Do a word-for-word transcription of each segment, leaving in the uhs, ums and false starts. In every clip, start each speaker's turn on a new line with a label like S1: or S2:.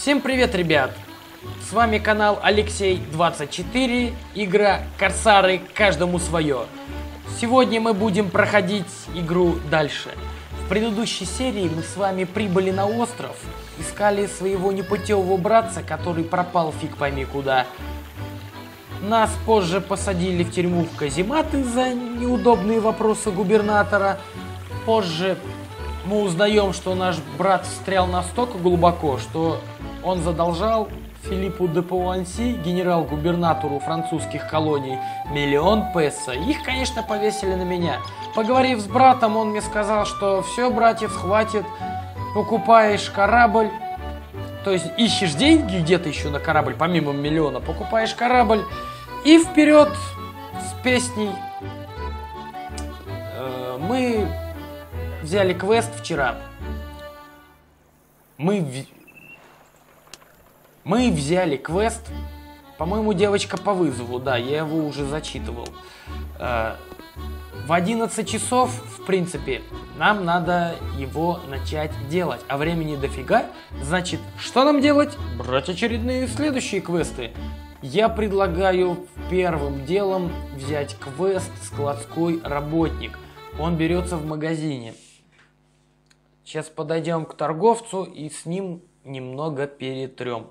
S1: Всем привет, ребят! С вами канал Алексей двадцать четыре, игра Корсары, каждому свое. Сегодня мы будем проходить игру дальше. В предыдущей серии мы с вами прибыли на остров, искали своего непутевого братца, который пропал фиг пойми куда. Нас позже посадили в тюрьму в каземат из-за неудобные вопросы губернатора. Позже мы узнаем, что наш брат встрял настолько глубоко, что он задолжал Филиппу де Пуанси, генерал-губернатору французских колоний, миллион песо. Их, конечно, повесили на меня. Поговорив с братом, он мне сказал, что все, братец, хватит, покупаешь корабль, то есть ищешь деньги где-то еще на корабль, помимо миллиона, покупаешь корабль и вперед с песней. Э, мы взяли квест вчера. Мы... Мы взяли квест, по-моему, девочка по вызову, да, я его уже зачитывал. Э, в одиннадцать часов, в принципе, нам надо его начать делать, а времени дофига. Значит, что нам делать? Брать очередные следующие квесты. Я предлагаю первым делом взять квест «Складской работник». Он берется в магазине. Сейчас подойдем к торговцу и с ним немного перетрем.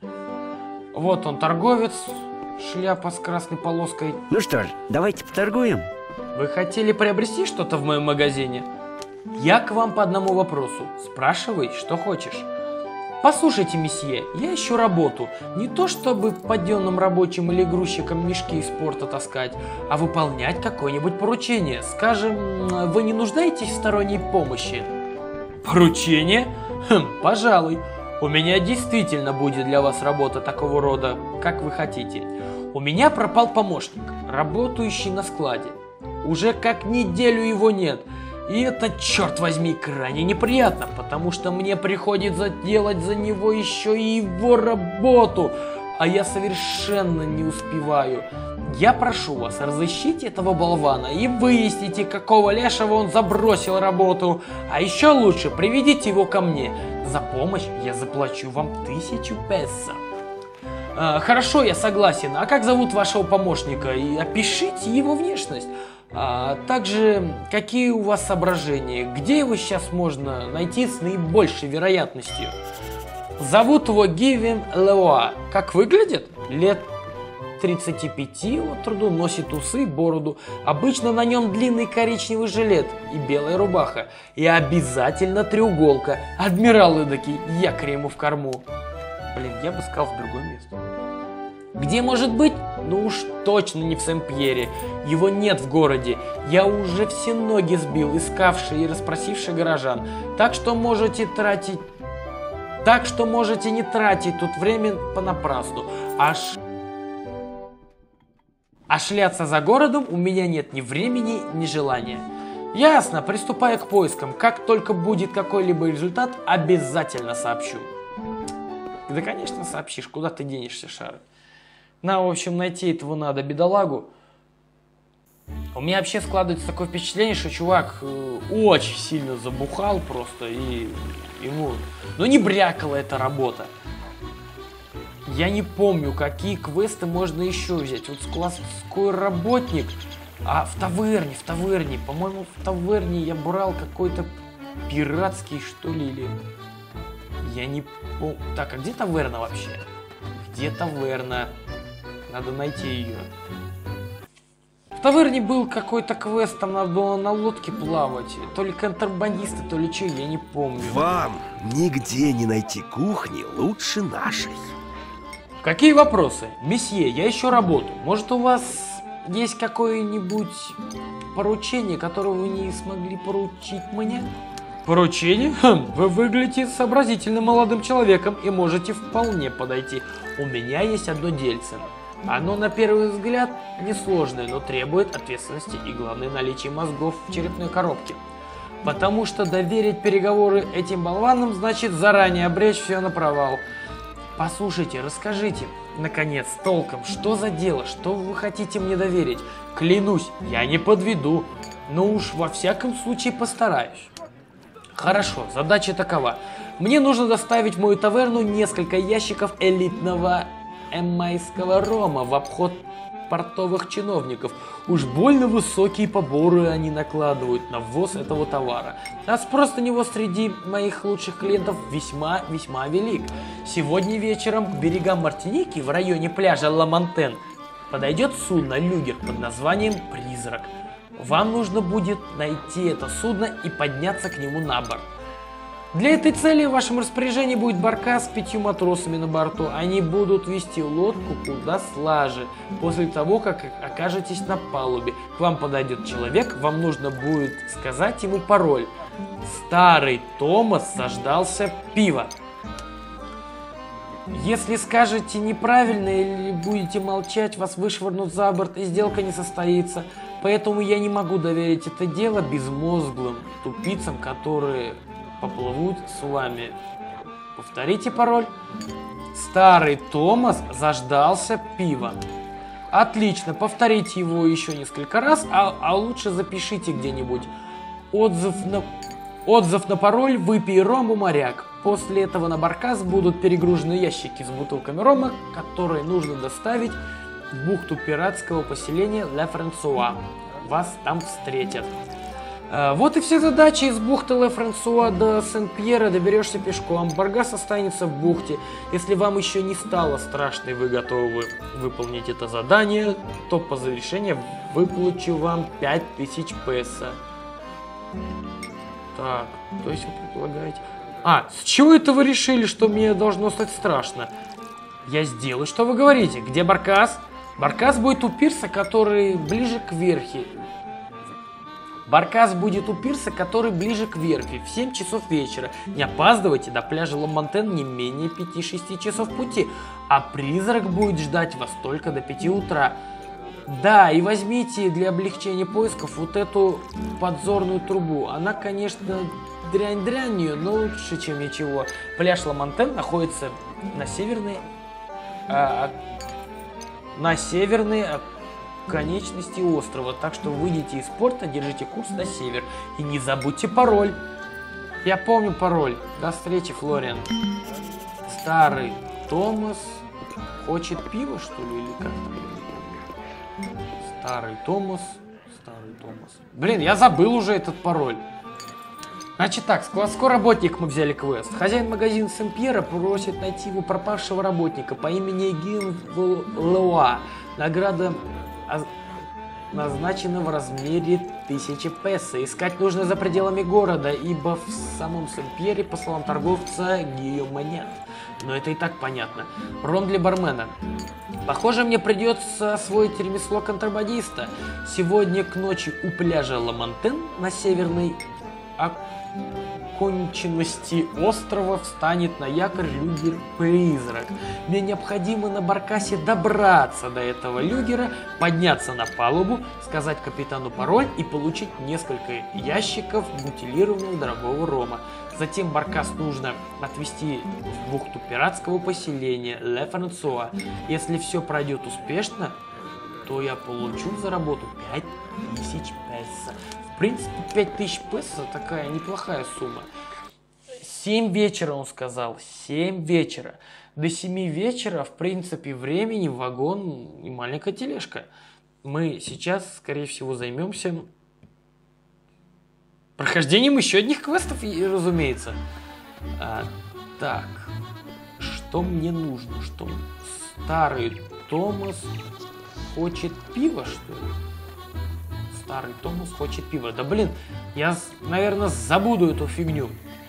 S1: Вот он, торговец, шляпа с красной полоской.
S2: Ну что ж, давайте поторгуем.
S1: Вы хотели приобрести что-то в моем магазине? Я к вам по одному вопросу. Спрашивай, что хочешь. Послушайте, месье, я ищу работу. Не то чтобы подъемным рабочим или грузчиком мешки из порта таскать, а выполнять какое-нибудь поручение. Скажем, вы не нуждаетесь в сторонней помощи? Поручение? Хм, пожалуй. У меня действительно будет для вас работа такого рода, как вы хотите. У меня пропал помощник, работающий на складе. Уже как неделю его нет. И это, черт возьми, крайне неприятно, потому что мне приходится делать за него еще и его работу, а я совершенно не успеваю. Я прошу вас, разыщите этого болвана и выясните, какого лешего он забросил работу. А еще лучше, приведите его ко мне. За помощь я заплачу вам тысячу песо. А, хорошо, я согласен. А как зовут вашего помощника? И опишите его внешность. А также, какие у вас соображения? Где его сейчас можно найти с наибольшей вероятностью? Зовут его Гивен Леуа. Как выглядит? Лет тридцати пяти от труду, носит усы, бороду. Обычно на нем длинный коричневый жилет и белая рубаха. И обязательно треуголка. Адмирал эдакий, якорь ему в корму. Блин, я бы сказал в другое место. Где может быть? Ну уж точно не в Сен-Пьере. Его нет в городе. Я уже все ноги сбил, искавший и расспросивший горожан. Так что можете тратить... Так что можете не тратить тут время понапрасну. Аж... А шляться за городом у меня нет ни времени, ни желания. Ясно, приступая к поискам. Как только будет какой-либо результат, обязательно сообщу. Да, конечно, сообщишь. Куда ты денешься, Шары? Нам, в общем, найти этого надо, бедолагу. У меня вообще складывается такое впечатление, что чувак э, очень сильно забухал просто. И ему... Ну, не брякала эта работа. Я не помню, какие квесты можно еще взять. Вот складской работник. А в таверне, в таверне. По-моему, в таверне я брал какой-то пиратский, что ли, или... Я не помню. Так, а где таверна вообще? Где таверна? Надо найти ее. В таверне был какой-то квест, там надо было на лодке плавать. То ли контрабандисты, то ли что, я не помню.
S2: Вам нигде не найти кухни лучше нашей.
S1: Какие вопросы? Месье, я ищу работу. Может, у вас есть какое-нибудь поручение, которое вы не смогли поручить мне? Поручение? Хм, вы выглядите сообразительным молодым человеком и можете вполне подойти. У меня есть одно дельце. Оно на первый взгляд несложное, но требует ответственности и, главное, наличия мозгов в черепной коробке. Потому что доверить переговоры этим болванам значит заранее обречь все на провал. Послушайте, расскажите, наконец, толком, что за дело, что вы хотите мне доверить? Клянусь, я не подведу, но уж во всяком случае постараюсь. Хорошо, задача такова. Мне нужно доставить в мою таверну несколько ящиков элитного эммайского рома в обход портовых чиновников. Уж больно высокие поборы они накладывают на ввоз этого товара. А спрос на него среди моих лучших клиентов весьма-весьма велик. Сегодня вечером к берегам Мартиники в районе пляжа Ла-Монтен подойдет судно люгер под названием «Призрак». Вам нужно будет найти это судно и подняться к нему на борт. Для этой цели в вашем распоряжении будет баркас с пятью матросами на борту. Они будут вести лодку куда слаже. После того, как окажетесь на палубе, к вам подойдет человек, вам нужно будет сказать ему пароль. Старый Томас заждался пива. Если скажете неправильно или будете молчать, вас вышвырнут за борт и сделка не состоится. Поэтому я не могу доверить это дело безмозглым тупицам, которые поплывут с вами. Повторите пароль. Старый Томас заждался пива. Отлично, повторите его еще несколько раз, а, а лучше запишите где-нибудь. Отзыв на, отзыв на пароль «Выпей рому, моряк». После этого на баркас будут перегружены ящики с бутылками рома, которые нужно доставить в бухту пиратского поселения Ле Франсуа. Вас там встретят. Вот и все задачи. Из бухты Ле Франсуа до Сен-Пьера доберешься пешком. Баркас останется в бухте. Если вам еще не стало страшно и вы готовы выполнить это задание, то по завершении выплачу вам пять тысяч песо. Так, то есть вы предполагаете... А, с чего это вы решили, что мне должно стать страшно? Я сделаю, что вы говорите. Где баркас? Баркас будет у пирса, который ближе к верфи. Баркас будет у пирса, который ближе к верфи, в семь часов вечера. Не опаздывайте, до пляжа Ла-Монтен не менее пяти-шести часов пути. А призрак будет ждать вас только до пяти утра. Да, и возьмите для облегчения поисков вот эту подзорную трубу. Она, конечно, дрянь-дрянью, но лучше, чем ничего. Пляж Ла-Монтен находится на северной... А, на северной конечности острова, так что выйдите из порта, держите курс на север и не забудьте пароль. Я помню пароль. До встречи, Флориан. Старый Томас хочет пива, что ли, или как там? Старый Томас, старый Томас. Блин, я забыл уже этот пароль. Значит так, складской работник мы взяли квест. Хозяин магазина Сен-Пьера просит найти его пропавшего работника по имени Гин Луа. Награда назначена в размере тысячи песо. Искать нужно за пределами города, ибо в самом Сен-Пьере, по словам торговца, Гийома нет. Но это и так понятно. Ром для бармена. Похоже, мне придется освоить ремесло контрабандиста. Сегодня к ночи у пляжа Ла-Монтен на северной оконченности острова встанет на якорь люгер-призрак. Мне необходимо на баркасе добраться до этого люгера, подняться на палубу, сказать капитану пароль и получить несколько ящиков бутилированного дорогого рома. Затем баркас нужно отвезти в бухту пиратского поселения Ле Франсуа. Если все пройдет успешно, то я получу за работу пять тысяч песо. В принципе, пять тысяч песо такая неплохая сумма. семь вечера, он сказал. семь вечера. До семи вечера, в принципе, времени, вагон и маленькая тележка. Мы сейчас, скорее всего, займемся прохождением еще одних квестов, разумеется. А, так, что мне нужно? Что старый Томас хочет пива, что ли? Старый Томас хочет пива. Да блин, я, наверное, забуду эту фигню.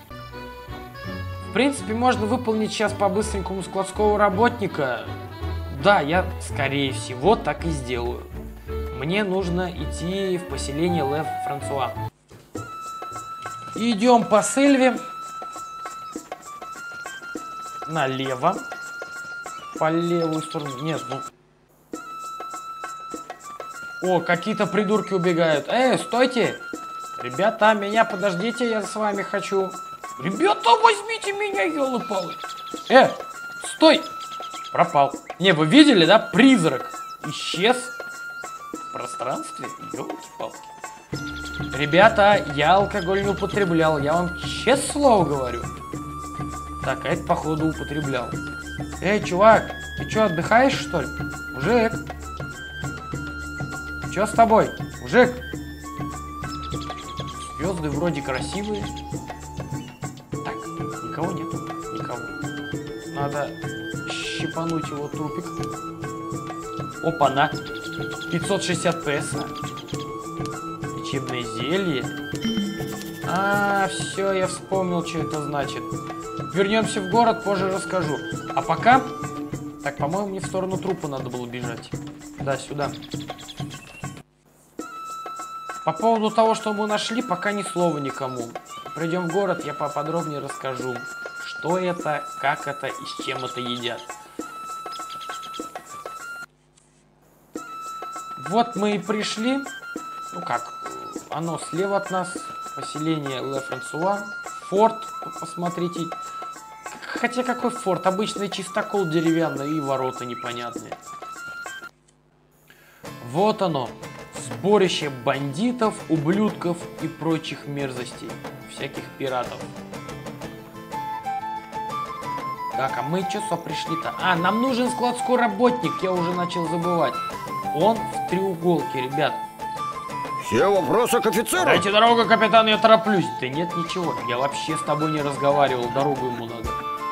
S1: В принципе, можно выполнить сейчас по-быстренькому складского работника. Да, я, скорее всего, так и сделаю. Мне нужно идти в поселение Ле Франсуа. Идем по Сельве. Налево. По левую сторону. Нет, ну... О, какие-то придурки убегают. Эй, стойте! Ребята, меня подождите, я с вами хочу. Ребята, возьмите меня, ёлы-палы. Э, стой! Пропал. Не, вы видели, да? Призрак. Исчез в пространстве. Ёлки-палки. Ребята, я алкоголь не употреблял. Я вам честное слово говорю. Так, а это, походу, употреблял. Эй, чувак, ты что, отдыхаешь, что ли? Мужик! Что с тобой, мужик? Звезды вроде красивые. Так, никого нет, никого. Надо щипануть его трупик. Опа-на! пятьсот шестьдесят песо. Лечебное зелье. А, все, я вспомнил, что это значит. Вернемся в город, позже расскажу. А пока... Так, по-моему, мне в сторону трупа надо было бежать. Да, сюда. По поводу того, что мы нашли, пока ни слова никому. Придем в город, я поподробнее расскажу, что это, как это и с чем это едят. Вот мы и пришли. Ну как, оно слева от нас. Поселение Ле Франсуа. Форт, посмотрите. Хотя какой форт? Обычный чистокол деревянный и ворота непонятные. Вот оно. Сборище бандитов, ублюдков и прочих мерзостей. Всяких пиратов. Так, а мы что сюда пришли-то? А, нам нужен складской работник. Я уже начал забывать. Он в треуголке, ребят.
S2: Все вопросы к офицеру.
S1: Дайте дорогу, капитан, я тороплюсь. Да нет, ничего. Я вообще с тобой не разговаривал. Дорогу ему надо.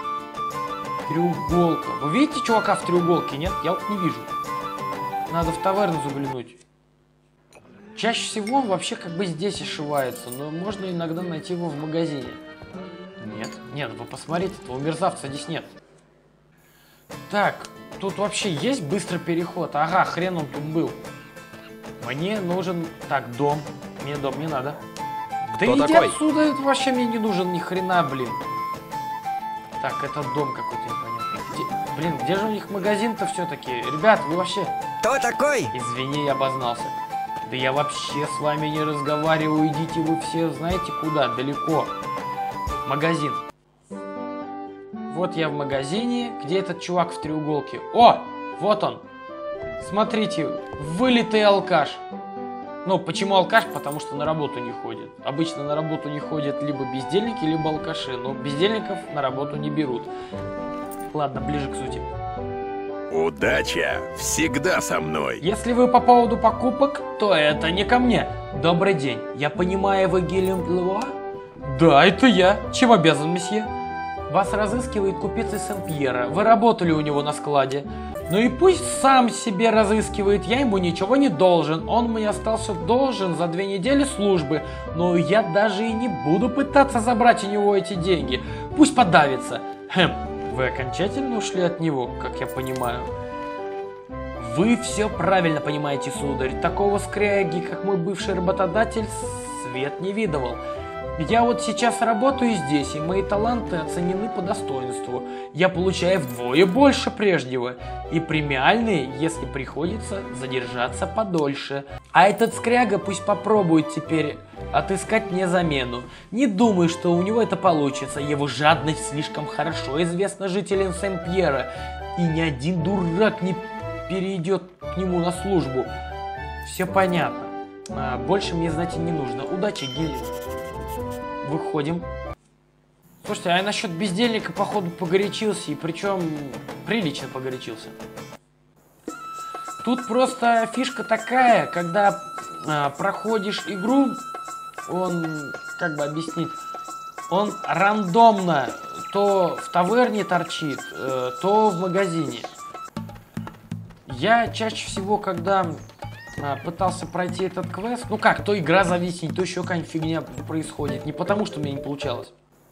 S1: Треуголка. Вы видите чувака в треуголке? Нет? Я вот не вижу. Надо в таверну заглянуть. Чаще всего он вообще как бы здесь ошивается, но можно иногда найти его в магазине. Нет, нет, вы посмотрите, этого мерзавца здесь нет. Так, тут вообще есть быстрый переход? Ага, хрен он тут был. Мне нужен... Так, дом. Мне дом не надо. Да иди такой? Отсюда, это вообще мне не нужен ни хрена, блин. Так, это дом какой-то непонятный. Где... Блин, где же у них магазин-то все-таки? Ребят, вы вообще...
S2: Кто такой?
S1: Извини, я обознался. Да я вообще с вами не разговариваю, идите вы все знаете куда, далеко. Магазин. Вот я в магазине, где этот чувак в треуголке. О, вот он. Смотрите, вылитый алкаш. Ну, почему алкаш? Потому что на работу не ходит. Обычно на работу не ходят либо бездельники, либо алкаши. Но бездельников на работу не берут. Ладно, ближе к сути.
S3: Удача всегда со мной.
S1: Если вы по поводу покупок, то это не ко мне. Добрый день. Я понимаю, вы Гильем Леруа? Да, это я. Чем обязан, месье? Вас разыскивает купец из Сен-Пьера. Вы работали у него на складе. Ну и пусть сам себе разыскивает. Я ему ничего не должен. Он мне остался должен за две недели службы. Но я даже и не буду пытаться забрать у него эти деньги. Пусть подавится. Хм. Вы окончательно ушли от него, как я понимаю? Вы все правильно понимаете, сударь. Такого скряги, как мой бывший работодатель, свет не видывал. Я вот сейчас работаю здесь, и мои таланты оценены по достоинству. Я получаю вдвое больше прежнего. И премиальные, если приходится задержаться подольше. А этот скряга пусть попробует теперь отыскать мне замену. Не думаю, что у него это получится. Его жадность слишком хорошо известна жителям Сен-Пьера. И ни один дурак не перейдет к нему на службу. Все понятно. А больше мне знать и не нужно. Удачи, Гильем. Выходим. Слушайте, а я насчет бездельника, походу, погорячился. И причем прилично погорячился. Тут просто фишка такая, когда а, проходишь игру, он, как бы объяснить, он рандомно то в таверне торчит, э, то в магазине. Я чаще всего, когда а, пытался пройти этот квест, ну как, то игра зависнет, то еще какая-нибудь фигня происходит. Не потому, что у меня не получалось.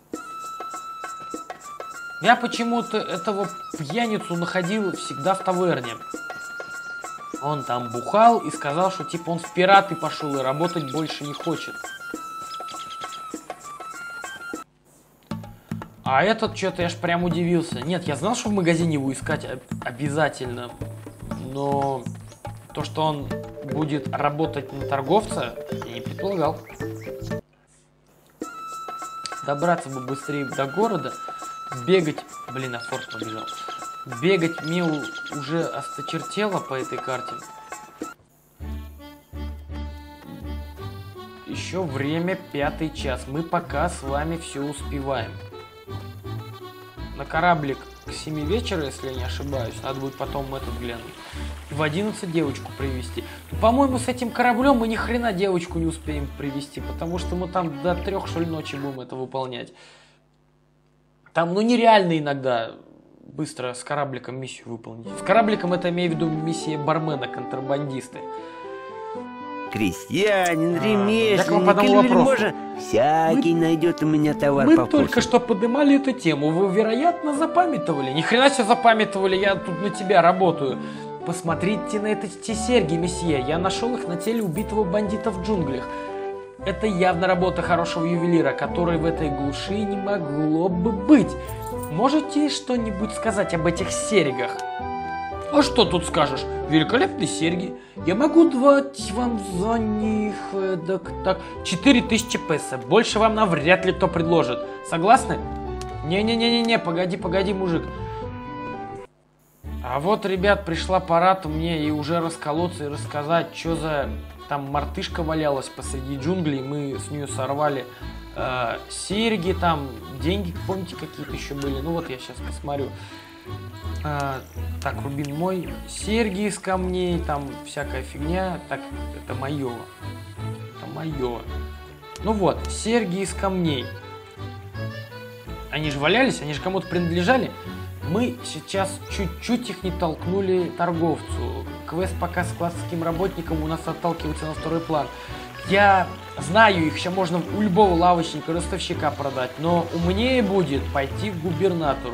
S1: Я почему-то этого пьяницу находил всегда в таверне. Он там бухал и сказал, что типа он в пираты пошел и работать больше не хочет. А этот что-то я ж прям удивился. Нет, я знал, что в магазине его искать обязательно. Но то, что он будет работать на торговца, я не предполагал. Добраться бы быстрее до города. Бегать... Блин, а форт побежал. Бегать мне уже осточертело по этой карте. Еще время пятый час. Мы пока с вами все успеваем. на кораблик к семи вечера, если я не ошибаюсь. Надо будет потом этот глянуть. В одиннадцать девочку привезти. По-моему, с этим кораблем мы ни хрена девочку не успеем привезти, потому что мы там до трех, что ли, ночи будем это выполнять. Там, ну, нереально иногда быстро с корабликом миссию выполнить. С корабликом это, имею в виду, миссия бармена, контрабандисты.
S2: Крестьянин,
S1: А,
S2: ремесленник
S1: я
S2: или
S1: к вам
S2: вельможа, всякий найдет у меня товар
S1: Мы
S2: по
S1: только
S2: вкусу.
S1: что поднимали эту тему, вы, вероятно, запамятовали. Ни хрена себе запамятовали, я тут на тебя работаю. Посмотрите на эти серьги, месье. Я нашел их на теле убитого бандита в джунглях. Это явно работа хорошего ювелира, которой в этой глуши не могло бы быть. Можете что-нибудь сказать об этих серьгах? А что тут скажешь? Великолепные серьги. Я могу дать вам за них э, так, так, четыре тысячи песо. Больше вам навряд ли кто предложит. Согласны? Не-не-не-не-не, погоди, погоди, мужик. А вот, ребят, пришла пора-то мне и уже расколоться и рассказать, что за там мартышка валялась посреди джунглей. Мы с нее сорвали э, серьги, там деньги, помните, какие-то еще были. Ну вот я сейчас посмотрю. А, так, рубин мой, серьги из камней, там всякая фигня. Так, это мое. Это мое. Ну вот, серьги из камней. Они же валялись, они же кому-то принадлежали. Мы сейчас чуть-чуть их не толкнули торговцу. Квест пока с классическим работником у нас отталкивается на второй план. Я знаю, их сейчас можно у любого лавочника, ростовщика продать, но умнее будет пойти к губернатору.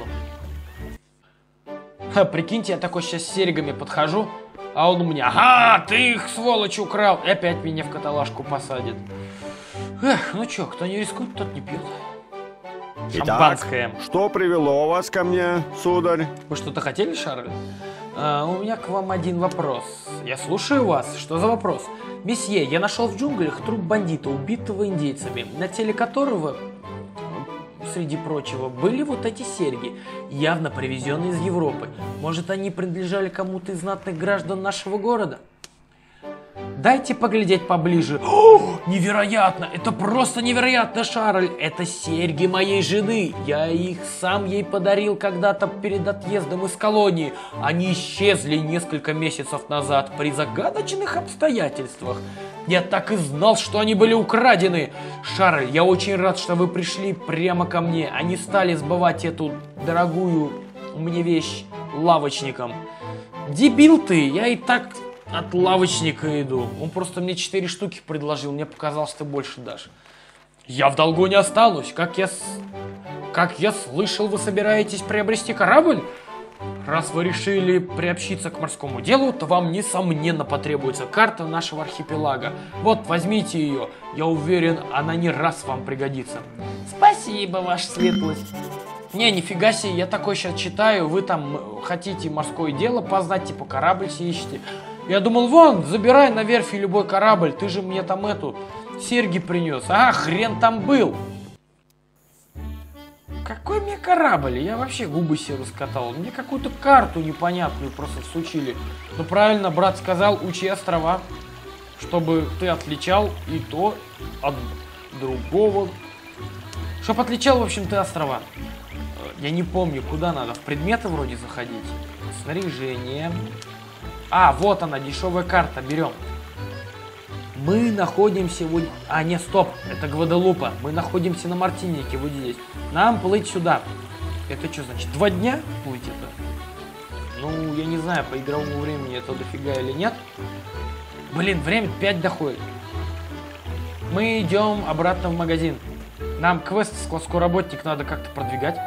S1: Ха, прикиньте, я такой сейчас с серьгами подхожу, а он у меня: ага, ты их, сволочь, украл, и опять меня в каталажку посадит. Эх, ну чё, кто не рискует, тот не пьет. Шампанское.
S4: Итак, что привело вас ко мне, сударь?
S1: Вы что-то хотели, Шарль? А, у меня к вам один вопрос. Я слушаю вас. Что за вопрос? Месье, я нашел в джунглях труп бандита, убитого индейцами, на теле которого, среди прочего, были вот эти серьги, явно привезенные из Европы. Может, они принадлежали кому-то из знатных граждан нашего города? Дайте поглядеть поближе. О, невероятно! Это просто невероятно, Шарль! Это серьги моей жены. Я их сам ей подарил когда-то перед отъездом из колонии. Они исчезли несколько месяцев назад при загадочных обстоятельствах. Я так и знал, что они были украдены. Шарль, я очень рад, что вы пришли прямо ко мне, а не стали сбывать эту дорогую мне вещь лавочникам. Дебил ты, я и так от лавочника иду. Он просто мне четыре штуки предложил, мне показалось, ты больше дашь. Я в долгу не останусь. Как я, с... как я слышал, вы собираетесь приобрести корабль? Раз вы решили приобщиться к морскому делу, то вам, несомненно, потребуется карта нашего архипелага. Вот, возьмите ее. Я уверен, она не раз вам пригодится. Спасибо, ваша светлость. Не, нифига себе, я такой сейчас читаю, вы там хотите морское дело познать, типа корабль себе ищете. Я думал, вон, забирай на верфи любой корабль, ты же мне там эту серьги принес. А, хрен там был. Какой мне корабль? Я вообще губы себе раскатал. Мне какую-то карту непонятную просто всучили. Ну правильно, брат сказал, учи острова, чтобы ты отличал и то от другого. Чтоб отличал, в общем, ты острова. Я не помню, куда надо. В предметы вроде заходить. Снаряжение. А, вот она, дешевая карта. Берем. Мы находимся... Вот... А, не, стоп. Это Гваделупа. Мы находимся на Мартинике, вот здесь. Нам плыть сюда. Это что значит? Два дня плыть это? Ну, я не знаю, по игровому времени это дофига или нет. Блин, время пять доходит. Мы идем обратно в магазин. Нам квест складской работник надо как-то продвигать.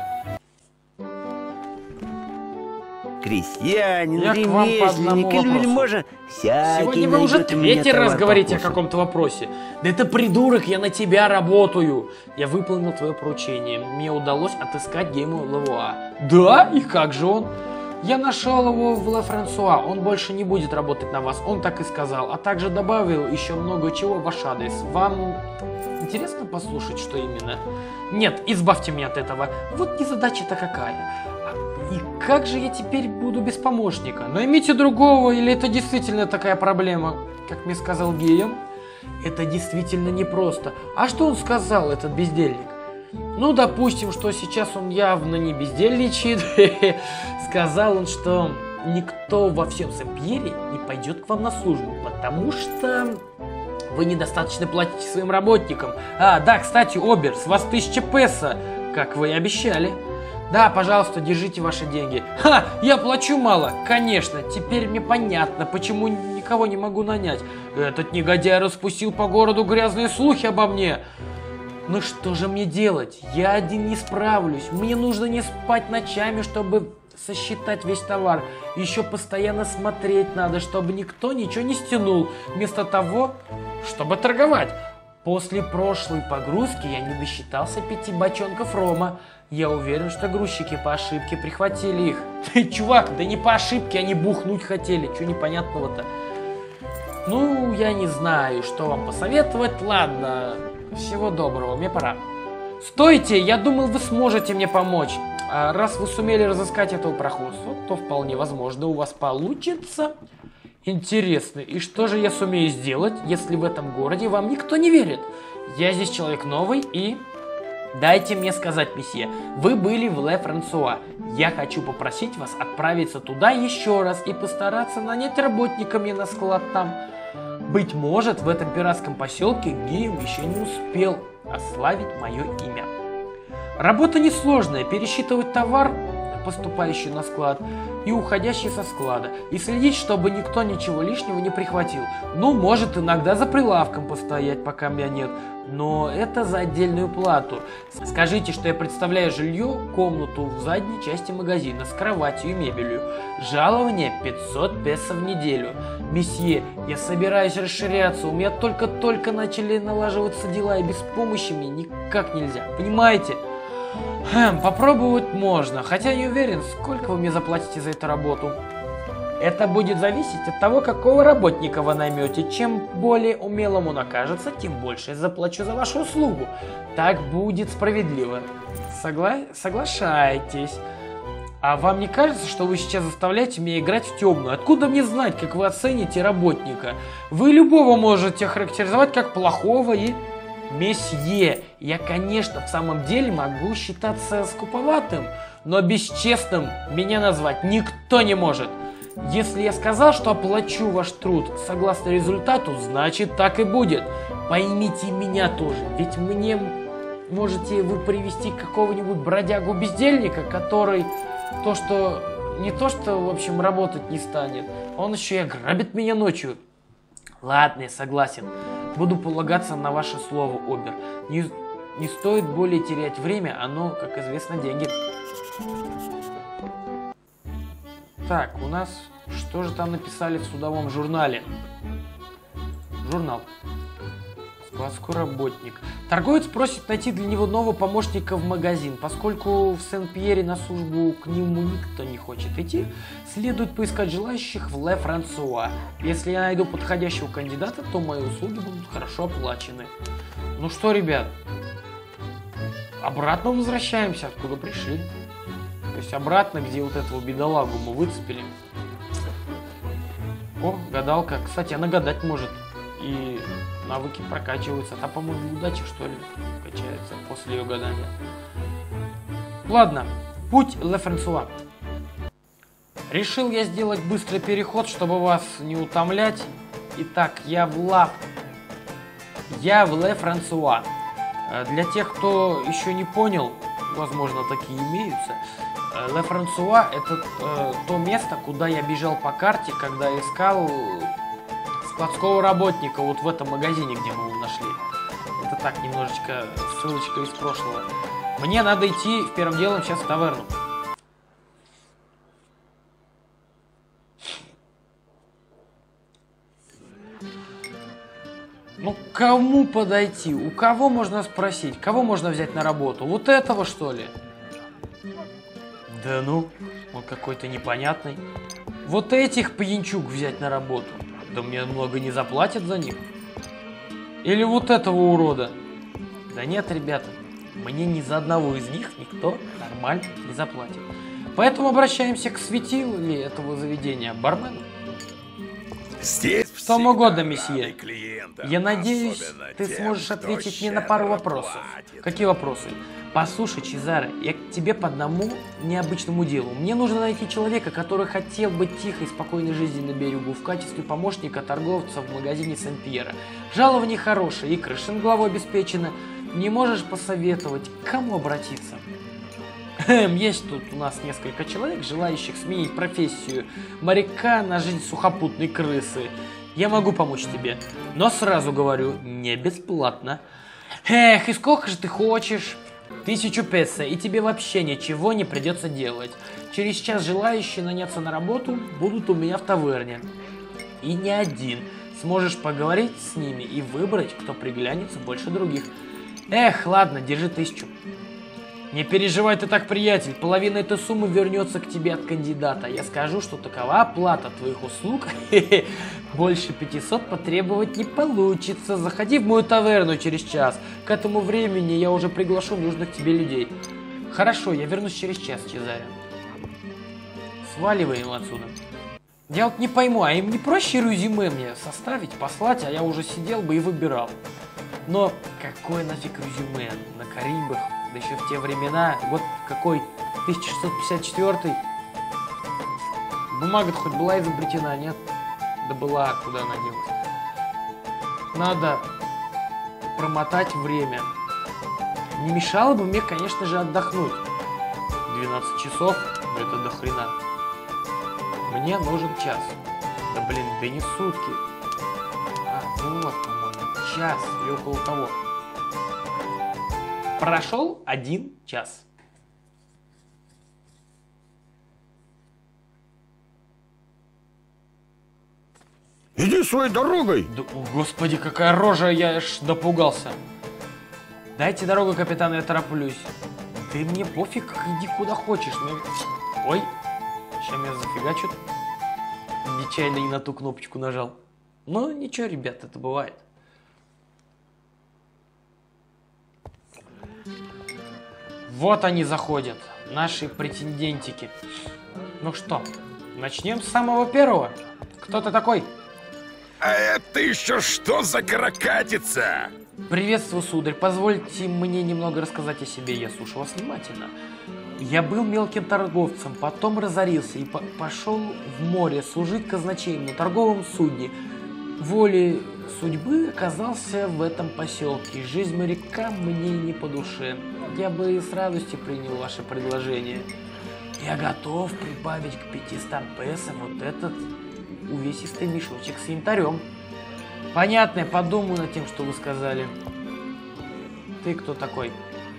S2: Крестьянин,
S1: Я к вам по одному
S2: ремесленник или
S1: вопросу.
S2: вельможа, всякий
S1: Сегодня вы уже
S2: найдет у меня
S1: третий раз
S2: товар по
S1: говорите о
S2: вкусу.
S1: каком-то вопросе. Да это придурок, я на тебя работаю. Я выполнил твое поручение. Мне удалось отыскать Гейму Лавуа. Да? И как же он? Я нашел его в Ле Франсуа. Он больше не будет работать на вас. Он так и сказал. А также добавил еще много чего в ваш адрес. Вам интересно послушать, что именно? Нет, избавьте меня от этого. Вот незадача-то какая. И как же я теперь буду без помощника? Наймите другого, или это действительно такая проблема? Как мне сказал Гийом, это действительно непросто. А что он сказал, этот бездельник? Ну, допустим, что сейчас он явно не бездельничает. Сказал он, что никто во всем Сен-Пьере не пойдет к вам на службу, потому что вы недостаточно платите своим работникам. А, да, кстати, Обер, с вас тысяча песо, как вы и обещали. Да, пожалуйста, держите ваши деньги. Ха, я плачу мало. Конечно, теперь мне понятно, почему никого не могу нанять. Этот негодяй распустил по городу грязные слухи обо мне. Ну что же мне делать? Я один не справлюсь. Мне нужно не спать ночами, чтобы сосчитать весь товар. Еще постоянно смотреть надо, чтобы никто ничего не стянул. Вместо того, чтобы торговать. После прошлой погрузки я не досчитался пяти бочонков рома. Я уверен, что грузчики по ошибке прихватили их. Ты, чувак, да не по ошибке, они бухнуть хотели. Чего непонятного-то? Ну, я не знаю, что вам посоветовать. Ладно, всего доброго, мне пора. Стойте, я думал, вы сможете мне помочь. А раз вы сумели разыскать этого прохвоста, то вполне возможно у вас получится. Интересно, и что же я сумею сделать, если в этом городе вам никто не верит? Я здесь человек новый и... Дайте мне сказать, месье, вы были в Ле Франсуа. Я хочу попросить вас отправиться туда еще раз и постараться нанять работника мне на склад там. Быть может, в этом пиратском поселке Гийом еще не успел ославить мое имя. Работа несложная, пересчитывать товар, поступающий на склад, и уходящий со склада, и следить, чтобы никто ничего лишнего не прихватил. Ну, может, иногда за прилавком постоять, пока меня нет, но это за отдельную плату. Скажите, что я представляю жилье, комнату в задней части магазина с кроватью и мебелью. Жалование пятьсот песо в неделю. Месье, я собираюсь расширяться, у меня только-только начали налаживаться дела, и без помощи мне никак нельзя, понимаете? Хм, попробовать можно, хотя не уверен, сколько вы мне заплатите за эту работу. Это будет зависеть от того, какого работника вы наймете. Чем более умелым он окажется, тем больше я заплачу за вашу услугу. Так будет справедливо. Согла... Соглашайтесь. А вам не кажется, что вы сейчас заставляете меня играть в темную? Откуда мне знать, как вы оцените работника? Вы любого можете характеризовать как плохого и... Месье, я, конечно, в самом деле могу считаться скуповатым, но бесчестным меня назвать никто не может. Если я сказал, что оплачу ваш труд согласно результату, значит так и будет. Поймите меня тоже, ведь мне можете вы привести какого-нибудь бродягу-бездельника, который то, что не то, что, в общем, работать не станет, он еще и ограбит меня ночью. Ладно, я согласен. Буду полагаться на ваше слово, Обер. Не, не стоит более терять время, оно, как известно, деньги. Так, у нас... Что же там написали в судовом журнале? Журнал. Складской работник. Торговец просит найти для него нового помощника в магазин. Поскольку в Сен-Пьере на службу к нему никто не хочет идти, следует поискать желающих в Ле Франсуа. Если я найду подходящего кандидата, то мои услуги будут хорошо оплачены. Ну что, ребят, обратно возвращаемся, откуда пришли. То есть обратно, где вот этого бедолагу мы выцепили. О, гадалка. Кстати, она гадать может. И навыки прокачиваются. Та, по-моему, удача, что ли, качается после ее гадания. Ладно, путь Ле Франсуа. Решил я сделать быстрый переход, чтобы вас не утомлять. Итак, я в Ла... Я в Ле Франсуа. Для тех, кто еще не понял, возможно, такие имеются, Ле Франсуа — это э, то место, куда я бежал по карте, когда искал складского работника вот в этом магазине, где мы его нашли. Это так, немножечко ссылочка из прошлого. Мне надо идти первым делом сейчас в таверну. Ну, кому подойти? У кого можно спросить? Кого можно взять на работу? Вот этого, что ли? Да ну, он какой-то непонятный. Вот этих пьянчуг взять на работу? Да мне много не заплатят за них. Или вот этого урода? Да нет, ребята, мне ни за одного из них никто нормально не заплатит. Поэтому обращаемся к светилу этого заведения, бармену.
S3: Здесь
S1: Что
S3: всегда
S1: угодно,
S3: рады
S1: месье.
S3: клиентам,
S1: Я надеюсь,
S3: особенно
S1: ты
S3: тем,
S1: сможешь
S3: кто
S1: ответить мне на
S3: щедро
S1: пару вопросов.
S3: платит.
S1: Какие вопросы? Послушай, Чезаре, я к тебе по одному необычному делу. Мне нужно найти человека, который хотел бы тихой, спокойной жизни на берегу в качестве помощника торговца в магазине Сен-Пьера. Жалование хорошее и крыша над головой обеспечена. Не можешь посоветовать, к кому обратиться? Есть тут у нас несколько человек, желающих сменить профессию моряка на жизнь сухопутной крысы. Я могу помочь тебе, но сразу говорю, не бесплатно. Эх, и сколько же ты хочешь? Тысячу песо, и тебе вообще ничего не придется делать. Через час желающие наняться на работу будут у меня в таверне. И не один. Сможешь поговорить с ними и выбрать, кто приглянется больше других. Эх, ладно, держи тысячу. Не переживай ты так, приятель, половина этой суммы вернется к тебе от кандидата. Я скажу, что такова оплата твоих услуг. Больше пятисот потребовать не получится. Заходи в мою таверну через час. К этому времени я уже приглашу нужных тебе людей. Хорошо, я вернусь через час, Чезаре. Сваливаем отсюда. Я вот не пойму, а им не проще резюме мне составить, послать, а я уже сидел бы и выбирал. Но какое нафиг резюме на Карибах? Да еще в те времена, вот какой, тысяча шестьсот пятьдесят четвёртый. Бумага-то хоть была изобретена, нет? Да была, куда она делась. Надо промотать время. Не мешало бы мне, конечно же, отдохнуть. двенадцать часов, это до хрена. Мне нужен час. Да блин, да не сутки. А, ну вот, по-моему, час или около того. Прошел один час.
S4: Иди своей дорогой.
S1: Да, о, господи, какая рожа, я аж напугался. Дайте дорогу, капитан, я тороплюсь. Ты мне пофиг, иди куда хочешь. Ну... Ой, сейчас меня зафигачут. Нечаянно не на ту кнопочку нажал. Ну, ничего, ребят, это бывает. Вот они заходят, наши претендентики. Ну что, начнем с самого первого. Кто ты такой?
S3: А это еще что за каракатица?
S1: Приветствую, сударь. Позвольте мне немного рассказать о себе. Я слушаю вас внимательно. Я был мелким торговцем, потом разорился и по пошел в море служить казначеем на торговом судне. Волей судьбы оказался в этом поселке. Жизнь моряка мне не по душе. Я бы с радостью принял ваше предложение. Я готов прибавить к пятистам песо вот этот увесистый мешочек с янтарем. Понятно, я подумаю над тем, что вы сказали. Ты кто такой?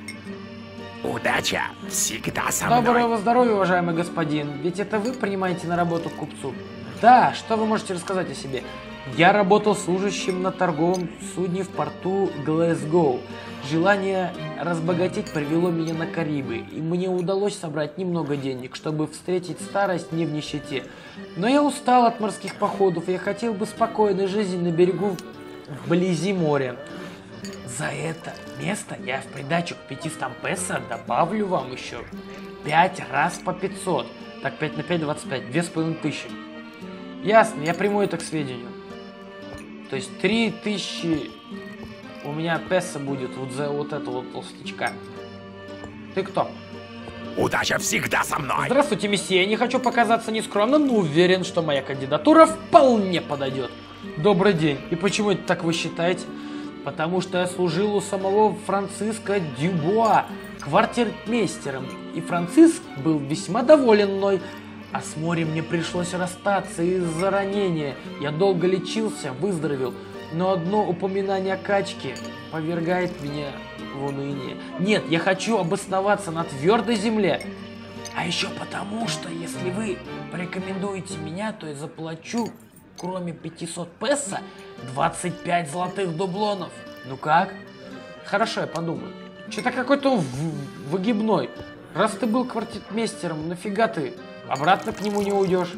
S3: Удача всегда со мной.
S1: Доброго здоровья, уважаемый господин. Ведь это вы принимаете на работу к купцу? Да, что вы можете рассказать о себе? Я работал служащим на торговом судне в порту Глазгоу. Желание разбогатеть привело меня на Карибы, и мне удалось собрать немного денег, чтобы встретить старость не в нищете. Но я устал от морских походов, и я хотел бы спокойной жизни на берегу вблизи моря. За это место я в придачу к пятистам песо добавлю вам еще пять раз по пятьсот. Так, пять на пять, двадцать пять, две с половиной тысячи. Ясно, я приму это к сведению. То есть три тысячи у меня песо будет вот за вот этого вот толстячка. Ты кто?
S3: Удача всегда со мной.
S1: Здравствуйте, месье. Я не хочу показаться нескромным, но уверен, что моя кандидатура вполне подойдет. Добрый день. И почему это так вы считаете? Потому что я служил у самого Франциска Дюбуа квартирмейстером. И Франциск был весьма доволен мной. А с морем мне пришлось расстаться из-за ранения. Я долго лечился, выздоровел. Но одно упоминание о качке повергает меня в уныние. Нет, я хочу обосноваться на твердой земле. А еще потому, что если вы порекомендуете меня, то я заплачу, кроме пятисот песо, двадцать пять золотых дублонов. Ну как? Хорошо, я подумаю. Что-то какой-то он выгибной. Раз ты был квартирмейстером, нафига ты обратно к нему не уйдешь?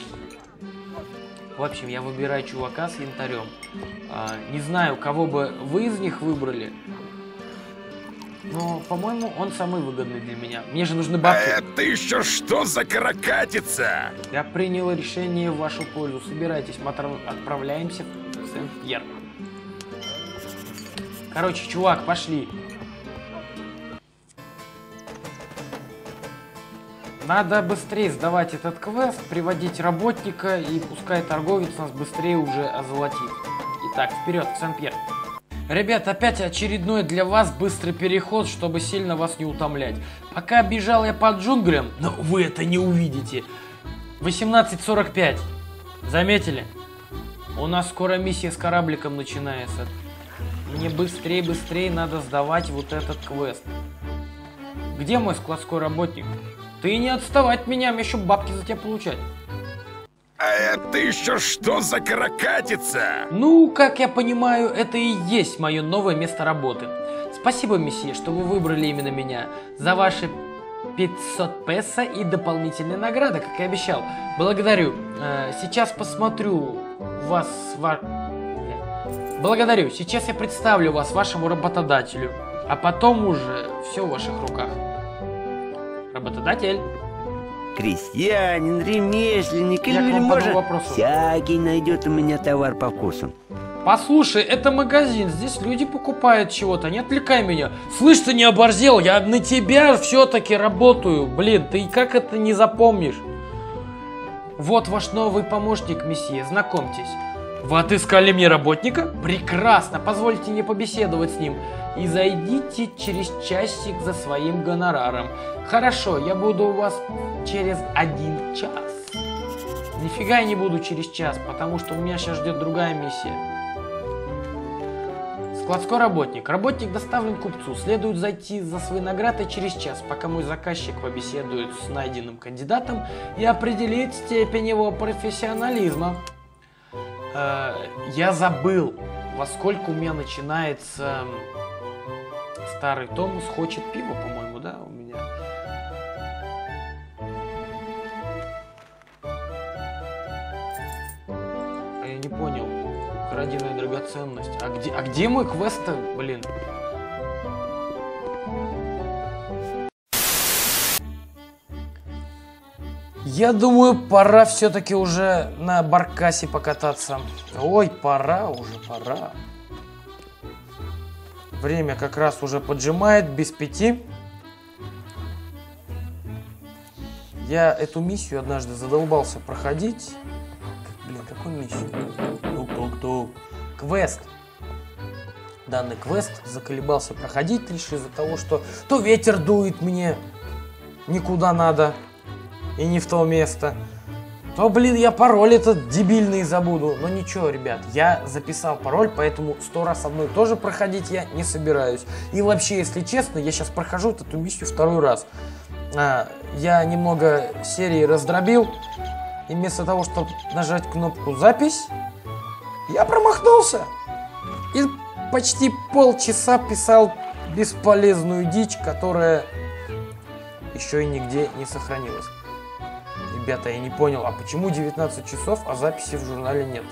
S1: В общем, я выбираю чувака с янтарем. А, не знаю, кого бы вы из них выбрали. Но, по-моему, он самый выгодный для меня. Мне же нужны
S3: А
S1: бабки.
S3: это еще что за каракатица?
S1: Я принял решение в вашу пользу. Собирайтесь, мы отправляемся в Сен-Пьер. Короче, чувак, пошли. Надо быстрее сдавать этот квест, приводить работника, и пускай торговец нас быстрее уже озолотит. Итак, вперед, в Сен-Пьер. Ребят, опять очередной для вас быстрый переход, чтобы сильно вас не утомлять. Пока бежал я по джунглям, но вы это не увидите. восемнадцать сорок пять. Заметили? У нас скоро миссия с корабликом начинается. Мне быстрее-быстрее надо сдавать вот этот квест. Где мой складской работник? Ты не отставать от меня, мне еще бабки за тебя получать.
S3: А это еще что за каракатица?
S1: Ну, как я понимаю, это и есть мое новое место работы. Спасибо, месье, что вы выбрали именно меня. За ваши пятьсот песо и дополнительные награды, как и обещал. Благодарю. Сейчас посмотрю вас... Ва... Благодарю. Сейчас я представлю вас вашему работодателю. А потом уже все в ваших руках. Работодатель.
S5: Крестьянин, ремесленник или
S1: Я к вам
S5: вельможа,
S1: по вопросу.
S5: всякий найдет у меня товар по вкусу.
S1: Послушай, это магазин, здесь люди покупают чего-то, не отвлекай меня. Слышь, ты не оборзел, я на тебя все-таки работаю. Блин, ты как это не запомнишь? Вот ваш новый помощник, месье, знакомьтесь. Вы отыскали мне работника? Прекрасно, позвольте мне побеседовать с ним. И зайдите через часик за своим гонораром. Хорошо, я буду у вас через один час. Нифига я не буду через час, потому что у меня сейчас ждет другая миссия. Складской работник. Работник доставлен купцу. Следует зайти за своей наградой через час, пока мой заказчик побеседует с найденным кандидатом и определит степень его профессионализма. Э, я забыл, во сколько у меня начинается старый Томас хочет пива, по-моему, да, у меня. А я не понял. Украденная драгоценность. А где, а где мой квест-то, блин? Я думаю, пора все-таки уже на баркасе покататься. Ой, пора уже, пора. Время как раз уже поджимает, без пяти. Я эту миссию однажды задолбался проходить. Блин, какую миссию? Тук-тук-тук. Квест. Данный квест заколебался проходить лишь из-за того, что то ветер дует мне никуда надо и не в то место, то, блин, я пароль этот дебильный забуду. Но ничего, ребят, я записал пароль, поэтому сто раз одно и то же проходить я не собираюсь. И вообще, если честно, я сейчас прохожу эту миссию второй раз. А, я немного серии раздробил, и вместо того, чтобы нажать кнопку «Запись», я промахнулся. И почти полчаса писал бесполезную дичь, которая еще и нигде не сохранилась. Ребята, я не понял, а почему девятнадцать часов, а записи в журнале нет?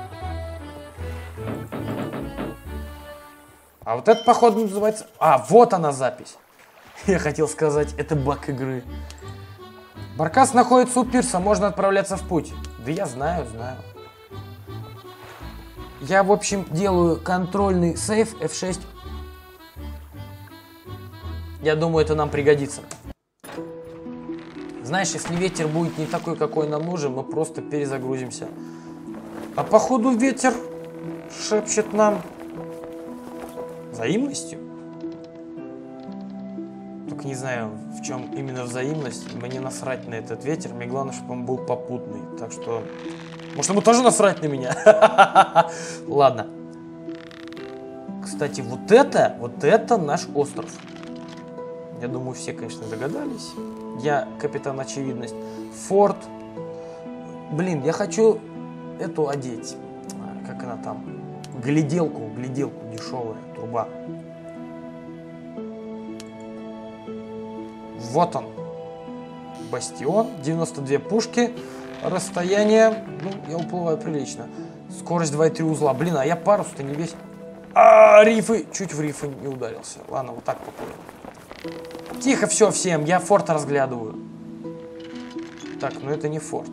S1: А вот это, походу, называется... А, вот она запись. Я хотел сказать, это баг игры. Баркас находится у пирса, можно отправляться в путь. Да я знаю, знаю. Я, в общем, делаю контрольный сейф эф шесть. Я думаю, это нам пригодится. Знаешь, если ветер будет не такой, какой нам нужен, мы просто перезагрузимся. А походу ветер шепчет нам взаимностью. Только не знаю, в чем именно взаимность. Мне насрать на этот ветер. Мне главное, чтобы он был попутный. Так что... Может, ему тоже насрать на меня? Ладно. Кстати, вот это, вот это наш остров. Я думаю, все, конечно, догадались. Я капитан очевидность. Форт. Блин, я хочу эту одеть. Как она там? Гляделку, гляделку дешевая, труба. Вот он. Бастион. девяносто две пушки. Расстояние. Ну, я уплываю прилично. Скорость два и три узла. Блин, а я парус-то не весь. А, рифы. Чуть в рифы не ударился. Ладно, вот так поплывем. Тихо, все, всем. Я форт разглядываю. Так, ну это не форт.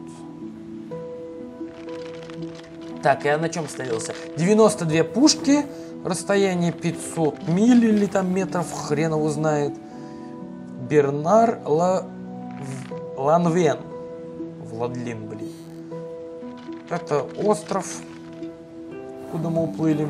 S1: Так, я на чем остановился? девяносто две пушки. Расстояние пятьсот миль или там метров. Хрен его знает. Бернар Ла... Ланвен. Владлин, блин. Это остров. Куда мы уплыли?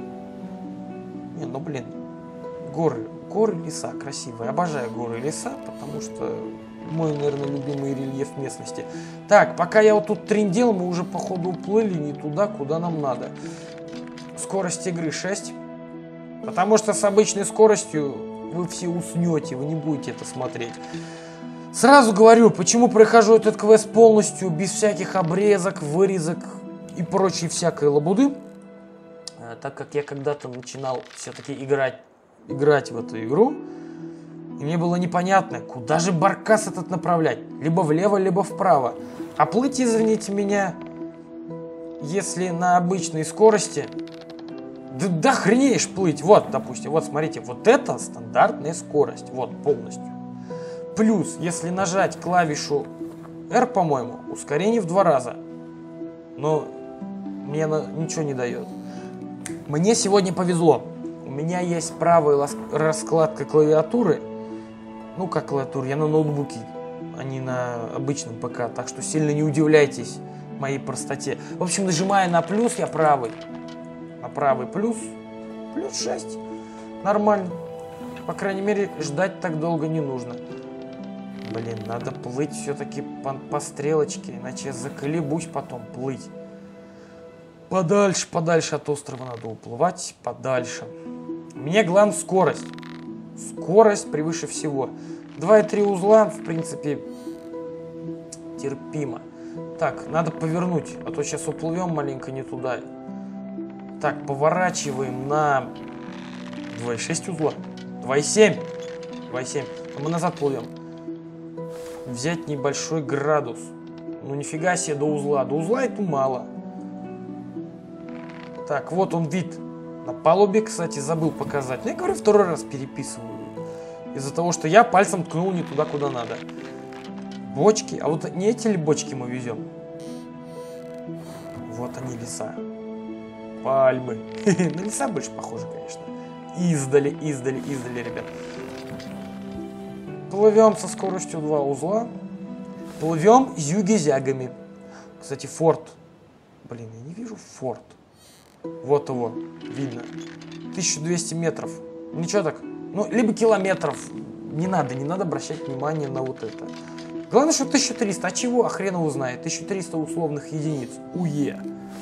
S1: Не, ну блин. Горы. Горы, леса красивые. Обожаю горы и леса, потому что мой, наверное, любимый рельеф местности. Так, пока я вот тут триндел, мы уже, походу, уплыли не туда, куда нам надо. Скорость игры шесть. Потому что с обычной скоростью вы все уснете, вы не будете это смотреть. Сразу говорю, почему прохожу этот квест полностью, без всяких обрезок, вырезок и прочей всякой лабуды. Так как я когда-то начинал все-таки играть, играть в эту игру, и мне было непонятно, куда же баркас этот направлять. Либо влево, либо вправо. А плыть, извините меня, если на обычной скорости, да, да хренеешь плыть. Вот, допустим, вот смотрите, вот это стандартная скорость. Вот, полностью. Плюс, если нажать клавишу R, по-моему, ускорение в два раза. Но мне она ничего не дает. Мне сегодня повезло. У меня есть правая раскладка клавиатуры. Ну, как клавиатура, я на ноутбуке, а не на обычном ПК. Так что сильно не удивляйтесь моей простоте. В общем, нажимая на плюс, я правый. На правый плюс. Плюс шесть. Нормально. По крайней мере, ждать так долго не нужно. Блин, надо плыть все-таки по, по стрелочке, иначе я заколебусь потом плыть. Подальше, подальше от острова надо уплывать, подальше. Мне главное скорость. Скорость превыше всего. два и три узла, в принципе, терпимо. Так, надо повернуть, а то сейчас уплывем маленько не туда. Так, поворачиваем на два и шесть узла. два и семь. два и семь. А мы назад плывем. Взять небольшой градус. Ну нифига себе до узла. До узла это мало. Так, вот он вид. На палубе, кстати, забыл показать. Ну, я говорю, второй раз переписываю. Из-за того, что я пальцем ткнул не туда, куда надо. Бочки. А вот не эти ли бочки мы везем? Вот они, леса. Пальмы. На леса больше похоже, конечно. Издали, издали, издали, ребят. Плывем со скоростью два узла. Плывем зюги-зягами. Кстати, форт. Блин, я не вижу форт. Вот его, видно. тысяча двести метров. Ничего так. Ну, либо километров. Не надо, не надо обращать внимание на вот это. Главное, что тысяча триста. А чего? А хрен его знает. тысяча триста условных единиц. Уе.